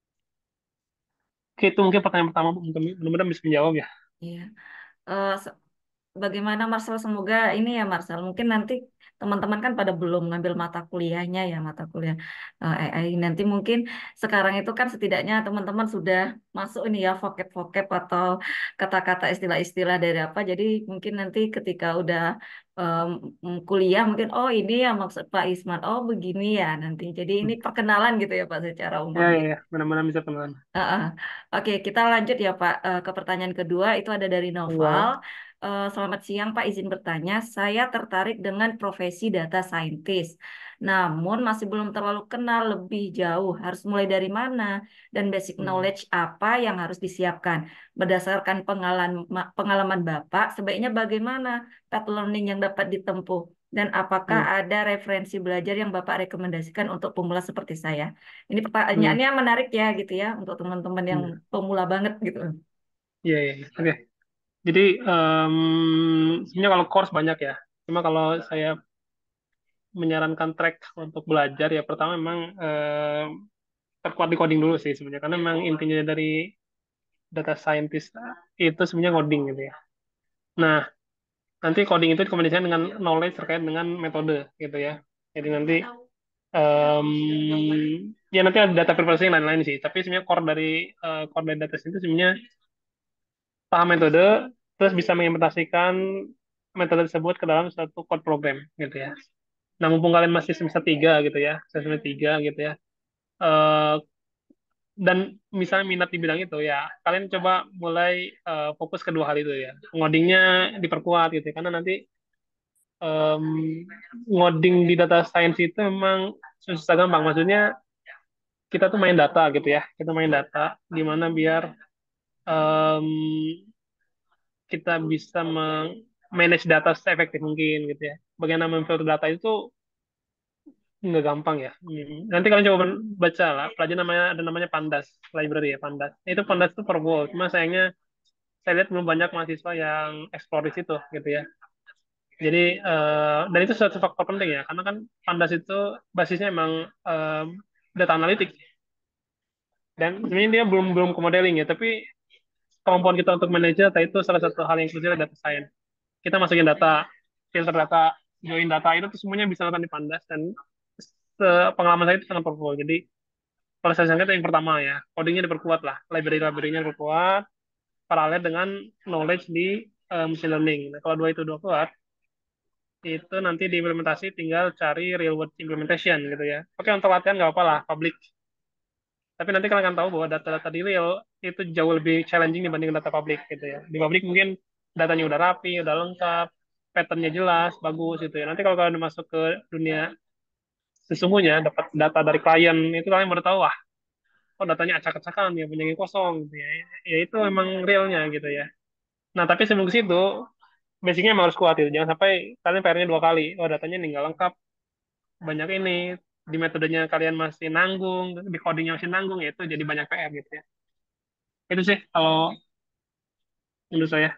Oke, itu mungkin pertanyaan pertama, mudah-mudahan bisa menjawab ya. Iya. Eh, Bagaimana Marcel? Semoga ini ya Marcel. Mungkin nanti teman-teman kan pada belum ngambil mata kuliahnya ya, mata kuliah eh, A I. Nanti mungkin sekarang itu kan setidaknya teman-teman sudah masuk ini ya vocab-vocab atau kata-kata istilah-istilah dari apa. Jadi mungkin nanti ketika udah em, kuliah mungkin oh ini ya maksud Pak Isman. Oh begini ya nanti. Jadi ini perkenalan gitu ya Pak secara umum Ya, ya, gitu. ya, mudah-mudahan bisa kenalan. Heeh. Oke, kita lanjut ya Pak. Eh, ke pertanyaan kedua itu ada dari Noval. Dua. Eh, selamat siang Pak, izin bertanya. Saya tertarik dengan profesi data scientist. Namun masih belum terlalu kenal lebih jauh. Harus mulai dari mana? Dan basic Hmm. knowledge apa yang harus disiapkan? Berdasarkan pengalaman pengalaman Bapak, sebaiknya bagaimana path learning yang dapat ditempuh? Dan apakah Hmm. ada referensi belajar yang Bapak rekomendasikan untuk pemula seperti saya? Ini Hmm. pertanyaannya menarik ya gitu ya untuk teman-teman yang Hmm. pemula banget gitu. Iya, iya, iya. Oke. Jadi em, sebenarnya kalau course banyak ya. Cuma kalau saya menyarankan track untuk belajar ya pertama memang em, terkuat di coding dulu sih sebenarnya karena memang intinya dari data scientist itu sebenarnya coding gitu ya. Nah, nanti coding itu dikombinasikan dengan knowledge terkait dengan metode gitu ya. Jadi nanti em, ya nanti ada data preparation yang lain-lain sih. Tapi sebenarnya core dari eh, core dari data scientist itu sebenarnya paham metode, terus bisa mengimplementasikan metode tersebut ke dalam suatu code program gitu ya. Nah, mumpung kalian masih semester tiga gitu ya, semester tiga gitu ya, eh, dan misalnya minat di bidang itu ya, kalian coba mulai eh, fokus ke dua hal itu ya. Ngodingnya diperkuat gitu ya, karena nanti em, ngoding di data science itu memang susah gampang. Maksudnya kita tuh main data gitu ya, kita main data gimana biar em, kita bisa manage data seefektif mungkin gitu ya. Bagaimana memfilter data itu nggak gampang ya. Hmm. Nanti kalian coba baca lah, pelajaran namanya ada namanya Pandas library ya Pandas. Itu Pandas itu per goal. Cuma sayangnya saya lihat belum banyak mahasiswa yang eksplor di situ gitu ya. Jadi eh, dan itu suatu faktor penting ya, karena kan Pandas itu basisnya emang eh, data analitik dan sebenarnya dia belum belum ke modeling ya, tapi kemampuan kita untuk manage data itu salah satu hal yang krusial data science. Kita masukin data, filter data, join data itu tuh semuanya bisa dilakukan di Pandas dan pengalaman saya itu sangat powerful. Jadi kalau saya sangka itu yang pertama ya, codingnya diperkuat lah, library-library-nya diperkuat, paralel dengan knowledge di uh, machine learning. Nah, kalau dua itu dua kuat, itu nanti diimplementasi tinggal cari real world implementation gitu ya. Oke, untuk latihan nggak apa-apa lah, public. Tapi nanti kalian akan tahu bahwa data-data di real itu jauh lebih challenging dibanding data public gitu ya. Di public mungkin datanya udah rapi, udah lengkap, patternnya jelas, bagus gitu ya. Nanti kalau kalian masuk ke dunia sesungguhnya, dapat data dari klien, itu kalian baru tahu, wah, oh datanya acak-acakan ya, punya yang kosong gitu ya. Ya itu emang realnya gitu ya. Nah, tapi sebelum ke situ, basicnya emang harus kuat itu. Jangan sampai kalian P R-nya dua kali. Oh, datanya nih nggak lengkap, banyak ini. Di metodenya kalian masih nanggung, di codingnya masih nanggung, ya itu jadi banyak P R gitu ya. Itu sih kalau menurut saya.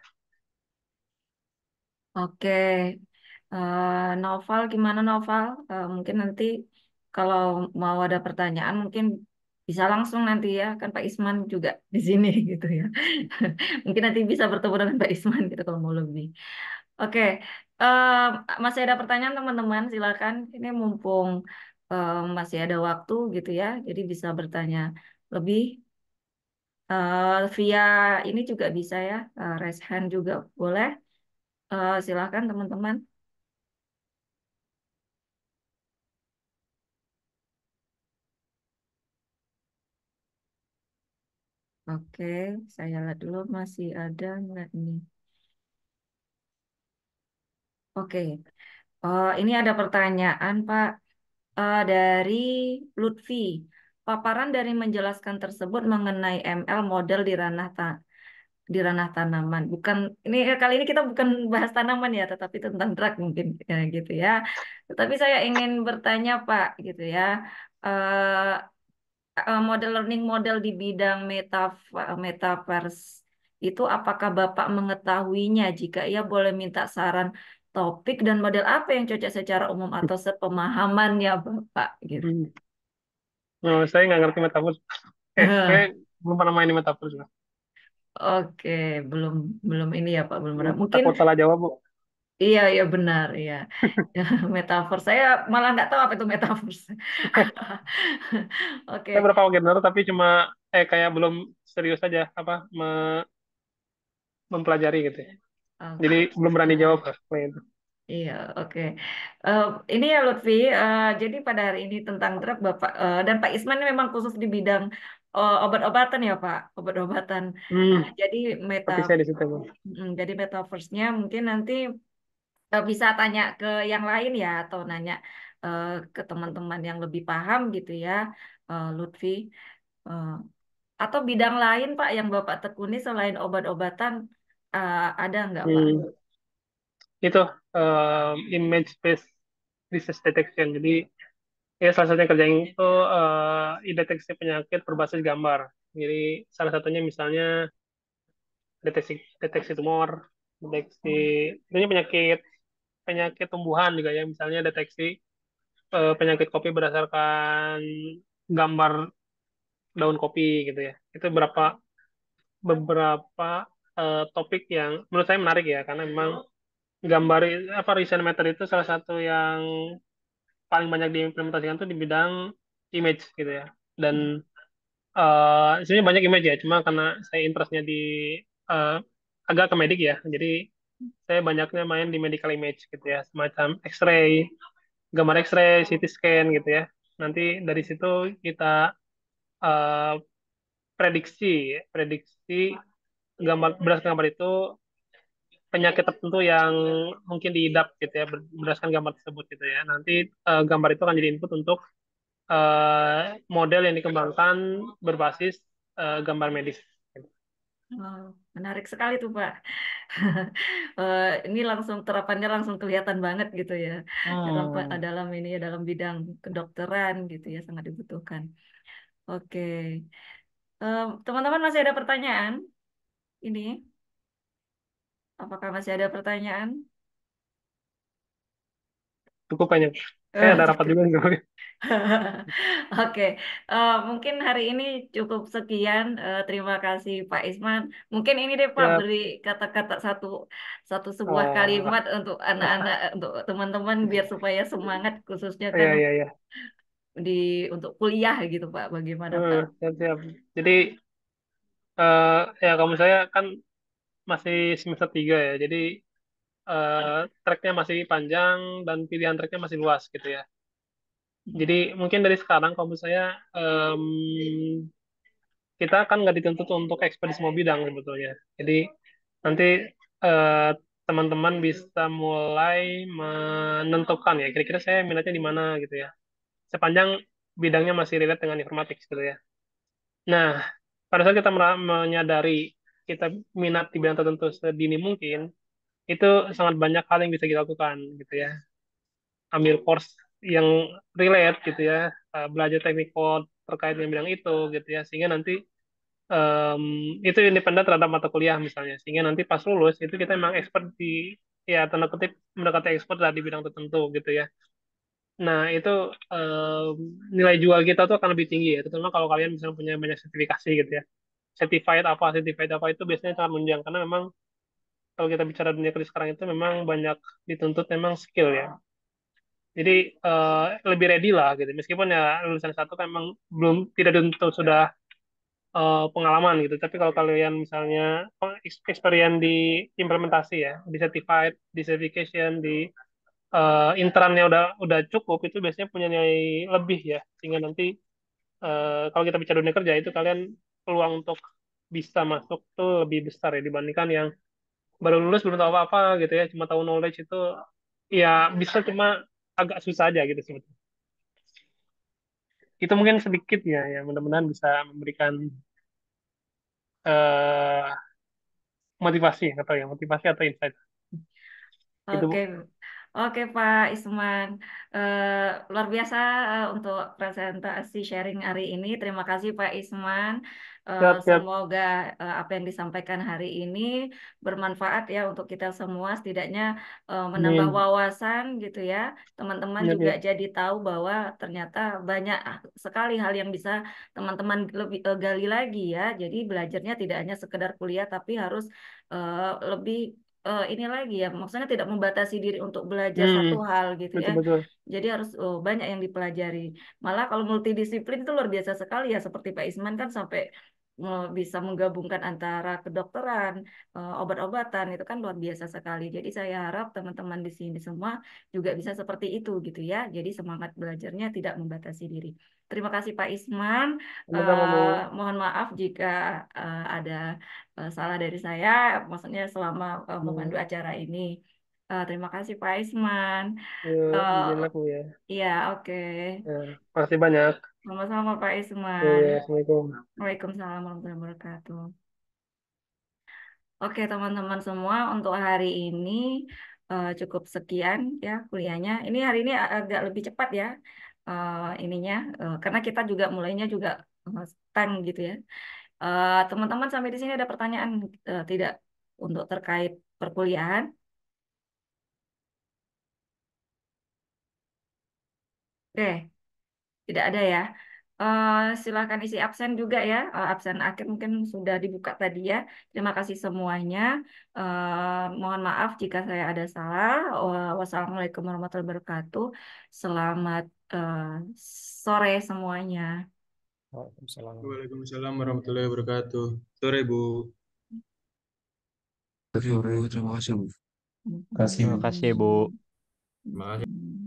Oke, Eh, Noval gimana Noval? Eh, mungkin nanti kalau mau ada pertanyaan mungkin bisa langsung nanti ya, kan Pak Isman juga di sini gitu ya. Mungkin nanti bisa bertemu dengan Pak Isman gitu kalau mau lebih. Oke, eh, masih ada pertanyaan teman-teman, silakan. Ini mumpung eh, masih ada waktu gitu ya, jadi bisa bertanya lebih. Eh, via ini juga bisa ya, eh, raise hand juga boleh. Eh, silakan teman-teman. Oke, saya lihat dulu masih ada nggak ini. Oke, Eh, ini ada pertanyaan Pak. Eh, dari Lutfi. Paparan dari menjelaskan tersebut mengenai M L model di ranah ta di ranah tanaman. Bukan ini eh, kali ini kita bukan bahas tanaman ya, tetapi tentang drug mungkin ya, gitu ya. Tetapi saya ingin bertanya Pak, gitu ya. Eh, eh, Model learning model di bidang metaf metaverse itu apakah Bapak mengetahuinya? Jika ia boleh minta saran topik dan model apa yang cocok secara umum atau sepemahamannya Bapak gitu. Hmm. Oh, saya nggak ngerti metaverse. Eh, saya belum pernah main di metaverse. Mas. Oke, belum belum ini ya Pak, belum pernah. Mungkin Takut salah jawab, Bu. iya iya benar iya. Metaverse saya malah nggak tahu apa itu metaverse. Saya Oke, berapa beginner, tapi cuma eh kayak belum serius aja apa me- mempelajari gitu ya. Jadi oke. belum berani jawab lah kalau itu. Iya, oke. Eh, ini ya Lutfi, eh, jadi pada hari ini tentang drug Bapak eh, dan Pak Isman ini memang khusus di bidang eh, obat-obatan ya Pak, obat-obatan. Hmm, Eh, jadi meta, tapi saya di situ, Bu. mm, jadi metaverse-nya mungkin nanti eh, bisa tanya ke yang lain ya atau nanya eh, ke teman-teman yang lebih paham gitu ya, eh, Lutfi. Eh, atau bidang lain Pak yang Bapak tekuni selain obat-obatan eh, ada nggak Pak? Hmm, itu um, image based disease detection. Jadi ya salah satunya kerjaan itu uh, deteksi penyakit berbasis gambar. Jadi salah satunya misalnya deteksi deteksi tumor, deteksi ini penyakit penyakit tumbuhan juga ya, misalnya deteksi eh, penyakit kopi berdasarkan gambar daun kopi gitu ya. Itu beberapa beberapa eh, topik yang menurut saya menarik ya, karena memang gambar i- apa research method itu salah satu yang paling banyak diimplementasikan tuh di bidang image gitu ya. Dan eh sebenarnya banyak image ya, cuma karena saya interestnya di eh, agak ke medik ya, jadi saya banyaknya main di medical image gitu ya, semacam X-ray, gambar X-ray, C T scan gitu ya. Nanti dari situ kita eh, prediksi, prediksi gambar berdasarkan gambar itu penyakit tertentu yang mungkin diidap gitu ya berdasarkan gambar tersebut gitu ya. Nanti eh, gambar itu akan jadi input untuk eh, model yang dikembangkan berbasis eh, gambar medis. Wow, menarik sekali tuh Pak. Eh, ini langsung terapannya langsung kelihatan banget gitu ya dalam pa- Hmm. dalam ini ya dalam bidang kedokteran gitu ya sangat dibutuhkan. Oke, Eh, teman-teman masih ada pertanyaan? Ini apakah masih ada pertanyaan? Cukup banyak. Saya Eh, ada rapat cukup. juga nih. Oke, Eh, mungkin hari ini cukup sekian. Eh, terima kasih Pak Isman. Mungkin ini deh Pak Ya, beri kata-kata satu satu sebuah oh, kalimat untuk anak-anak, eh, untuk teman-teman biar supaya semangat khususnya ya, kan ya, ya. di untuk kuliah gitu Pak. Bagaimana Hmm, Pak? siap, siap. Jadi eh, ya kamu saya kan masih semester tiga ya. Jadi eh, tracknya masih panjang dan pilihan tracknya masih luas gitu ya. Jadi mungkin dari sekarang kalau menurut saya em, kita kan nggak dituntut untuk expert di semua bidang sebetulnya. Jadi nanti eh, teman-teman bisa mulai menentukan ya kira-kira saya minatnya di mana gitu ya. Sepanjang bidangnya masih relate dengan informatik gitu ya. Nah, pada saat kita mera- menyadari kita minat di bidang tertentu sedini mungkin, itu sangat banyak hal yang bisa kita lakukan gitu ya. Ambil course yang relate gitu ya, eh, belajar teknik code terkait dengan bidang itu gitu ya, sehingga nanti em, itu independen terhadap mata kuliah misalnya, sehingga nanti pas lulus itu kita memang expert di ya tanda kutip mendekati expert lah di bidang tertentu gitu ya. Nah itu em, nilai jual kita tuh akan lebih tinggi ya, terutama kalau kalian misalnya punya banyak sertifikasi gitu ya. Certified apa, certified apa itu biasanya sangat menunjang karena memang kalau kita bicara dunia kerja sekarang itu memang banyak dituntut memang skill ya. Jadi eh, lebih ready lah gitu. Meskipun ya lulusan satu kan memang belum tidak tentu sudah eh, pengalaman gitu. Tapi kalau kalian misalnya oh, ex- experience di implementasi ya, di certified, di certification, di eh, internnya udah udah cukup, itu biasanya punya nilai lebih ya. Sehingga nanti eh, kalau kita bicara dunia kerja itu kalian peluang untuk bisa masuk tuh lebih besar ya dibandingkan yang baru lulus belum tahu apa-apa gitu ya, cuma tahu knowledge itu ya bisa cuma agak susah aja gitu sebetulnya. Itu mungkin sedikit ya, ya mudah-mudahan bisa memberikan eh, motivasi atau ya motivasi atau insight itu Bu. Oke, oke Pak Isman. Eh, luar biasa eh, untuk presentasi sharing hari ini. Terima kasih Pak Isman. Eh, Siap-siap. semoga eh, apa yang disampaikan hari ini bermanfaat ya untuk kita semua. Setidaknya eh, menambah Amin. wawasan gitu ya. Teman-teman Ya, juga ya. jadi tahu bahwa ternyata banyak sekali hal yang bisa teman-teman lebih eh, gali lagi ya. Jadi belajarnya tidak hanya sekedar kuliah, tapi harus eh, lebih eh, ini lagi ya, maksudnya tidak membatasi diri untuk belajar satu Hmm, hal gitu ya. betul-betul. Jadi harus oh, banyak yang dipelajari. Malah kalau multidisiplin itu luar biasa sekali ya, seperti Pak Isman kan sampai eh, bisa menggabungkan antara kedokteran, eh, obat-obatan itu kan luar biasa sekali. Jadi saya harap teman-teman di sini semua juga bisa seperti itu gitu ya. Jadi semangat belajarnya tidak membatasi diri. Terima kasih Pak Isman. Sama-sama Bu. Eh, mohon maaf jika eh, ada eh, salah dari saya, maksudnya selama eh, memandu Hmm, acara ini. Eh, terima kasih Pak Isman. yuk, Eh, izin aku ya. iya, oke. Ya, makasih banyak. Sama-sama Pak Ya, Isman. ya, Assalamualaikum. Waalaikumsalam warahmatullahi wabarakatuh. Oke, teman-teman semua, untuk hari ini eh, cukup sekian ya kuliahnya. Ini hari ini ag- agak lebih cepat ya eh, ininya, eh, karena kita juga mulainya juga eh, time gitu ya. Eh, Teman-teman sampai di sini ada pertanyaan eh, tidak untuk terkait perkuliahan? Oke, tidak ada ya. Eh, silakan isi absen juga ya. Eh, absen akhir mungkin sudah dibuka tadi ya. Terima kasih semuanya. Eh, mohon maaf jika saya ada salah. Wa- Wassalamualaikum warahmatullahi wabarakatuh. Selamat eh, sore semuanya. Waalaikumsalam. Waalaikumsalam warahmatullahi wabarakatuh. Sore, Bu. Terima kasih, Bu. Hmm. Terima kasih, Bu. Terima kasih.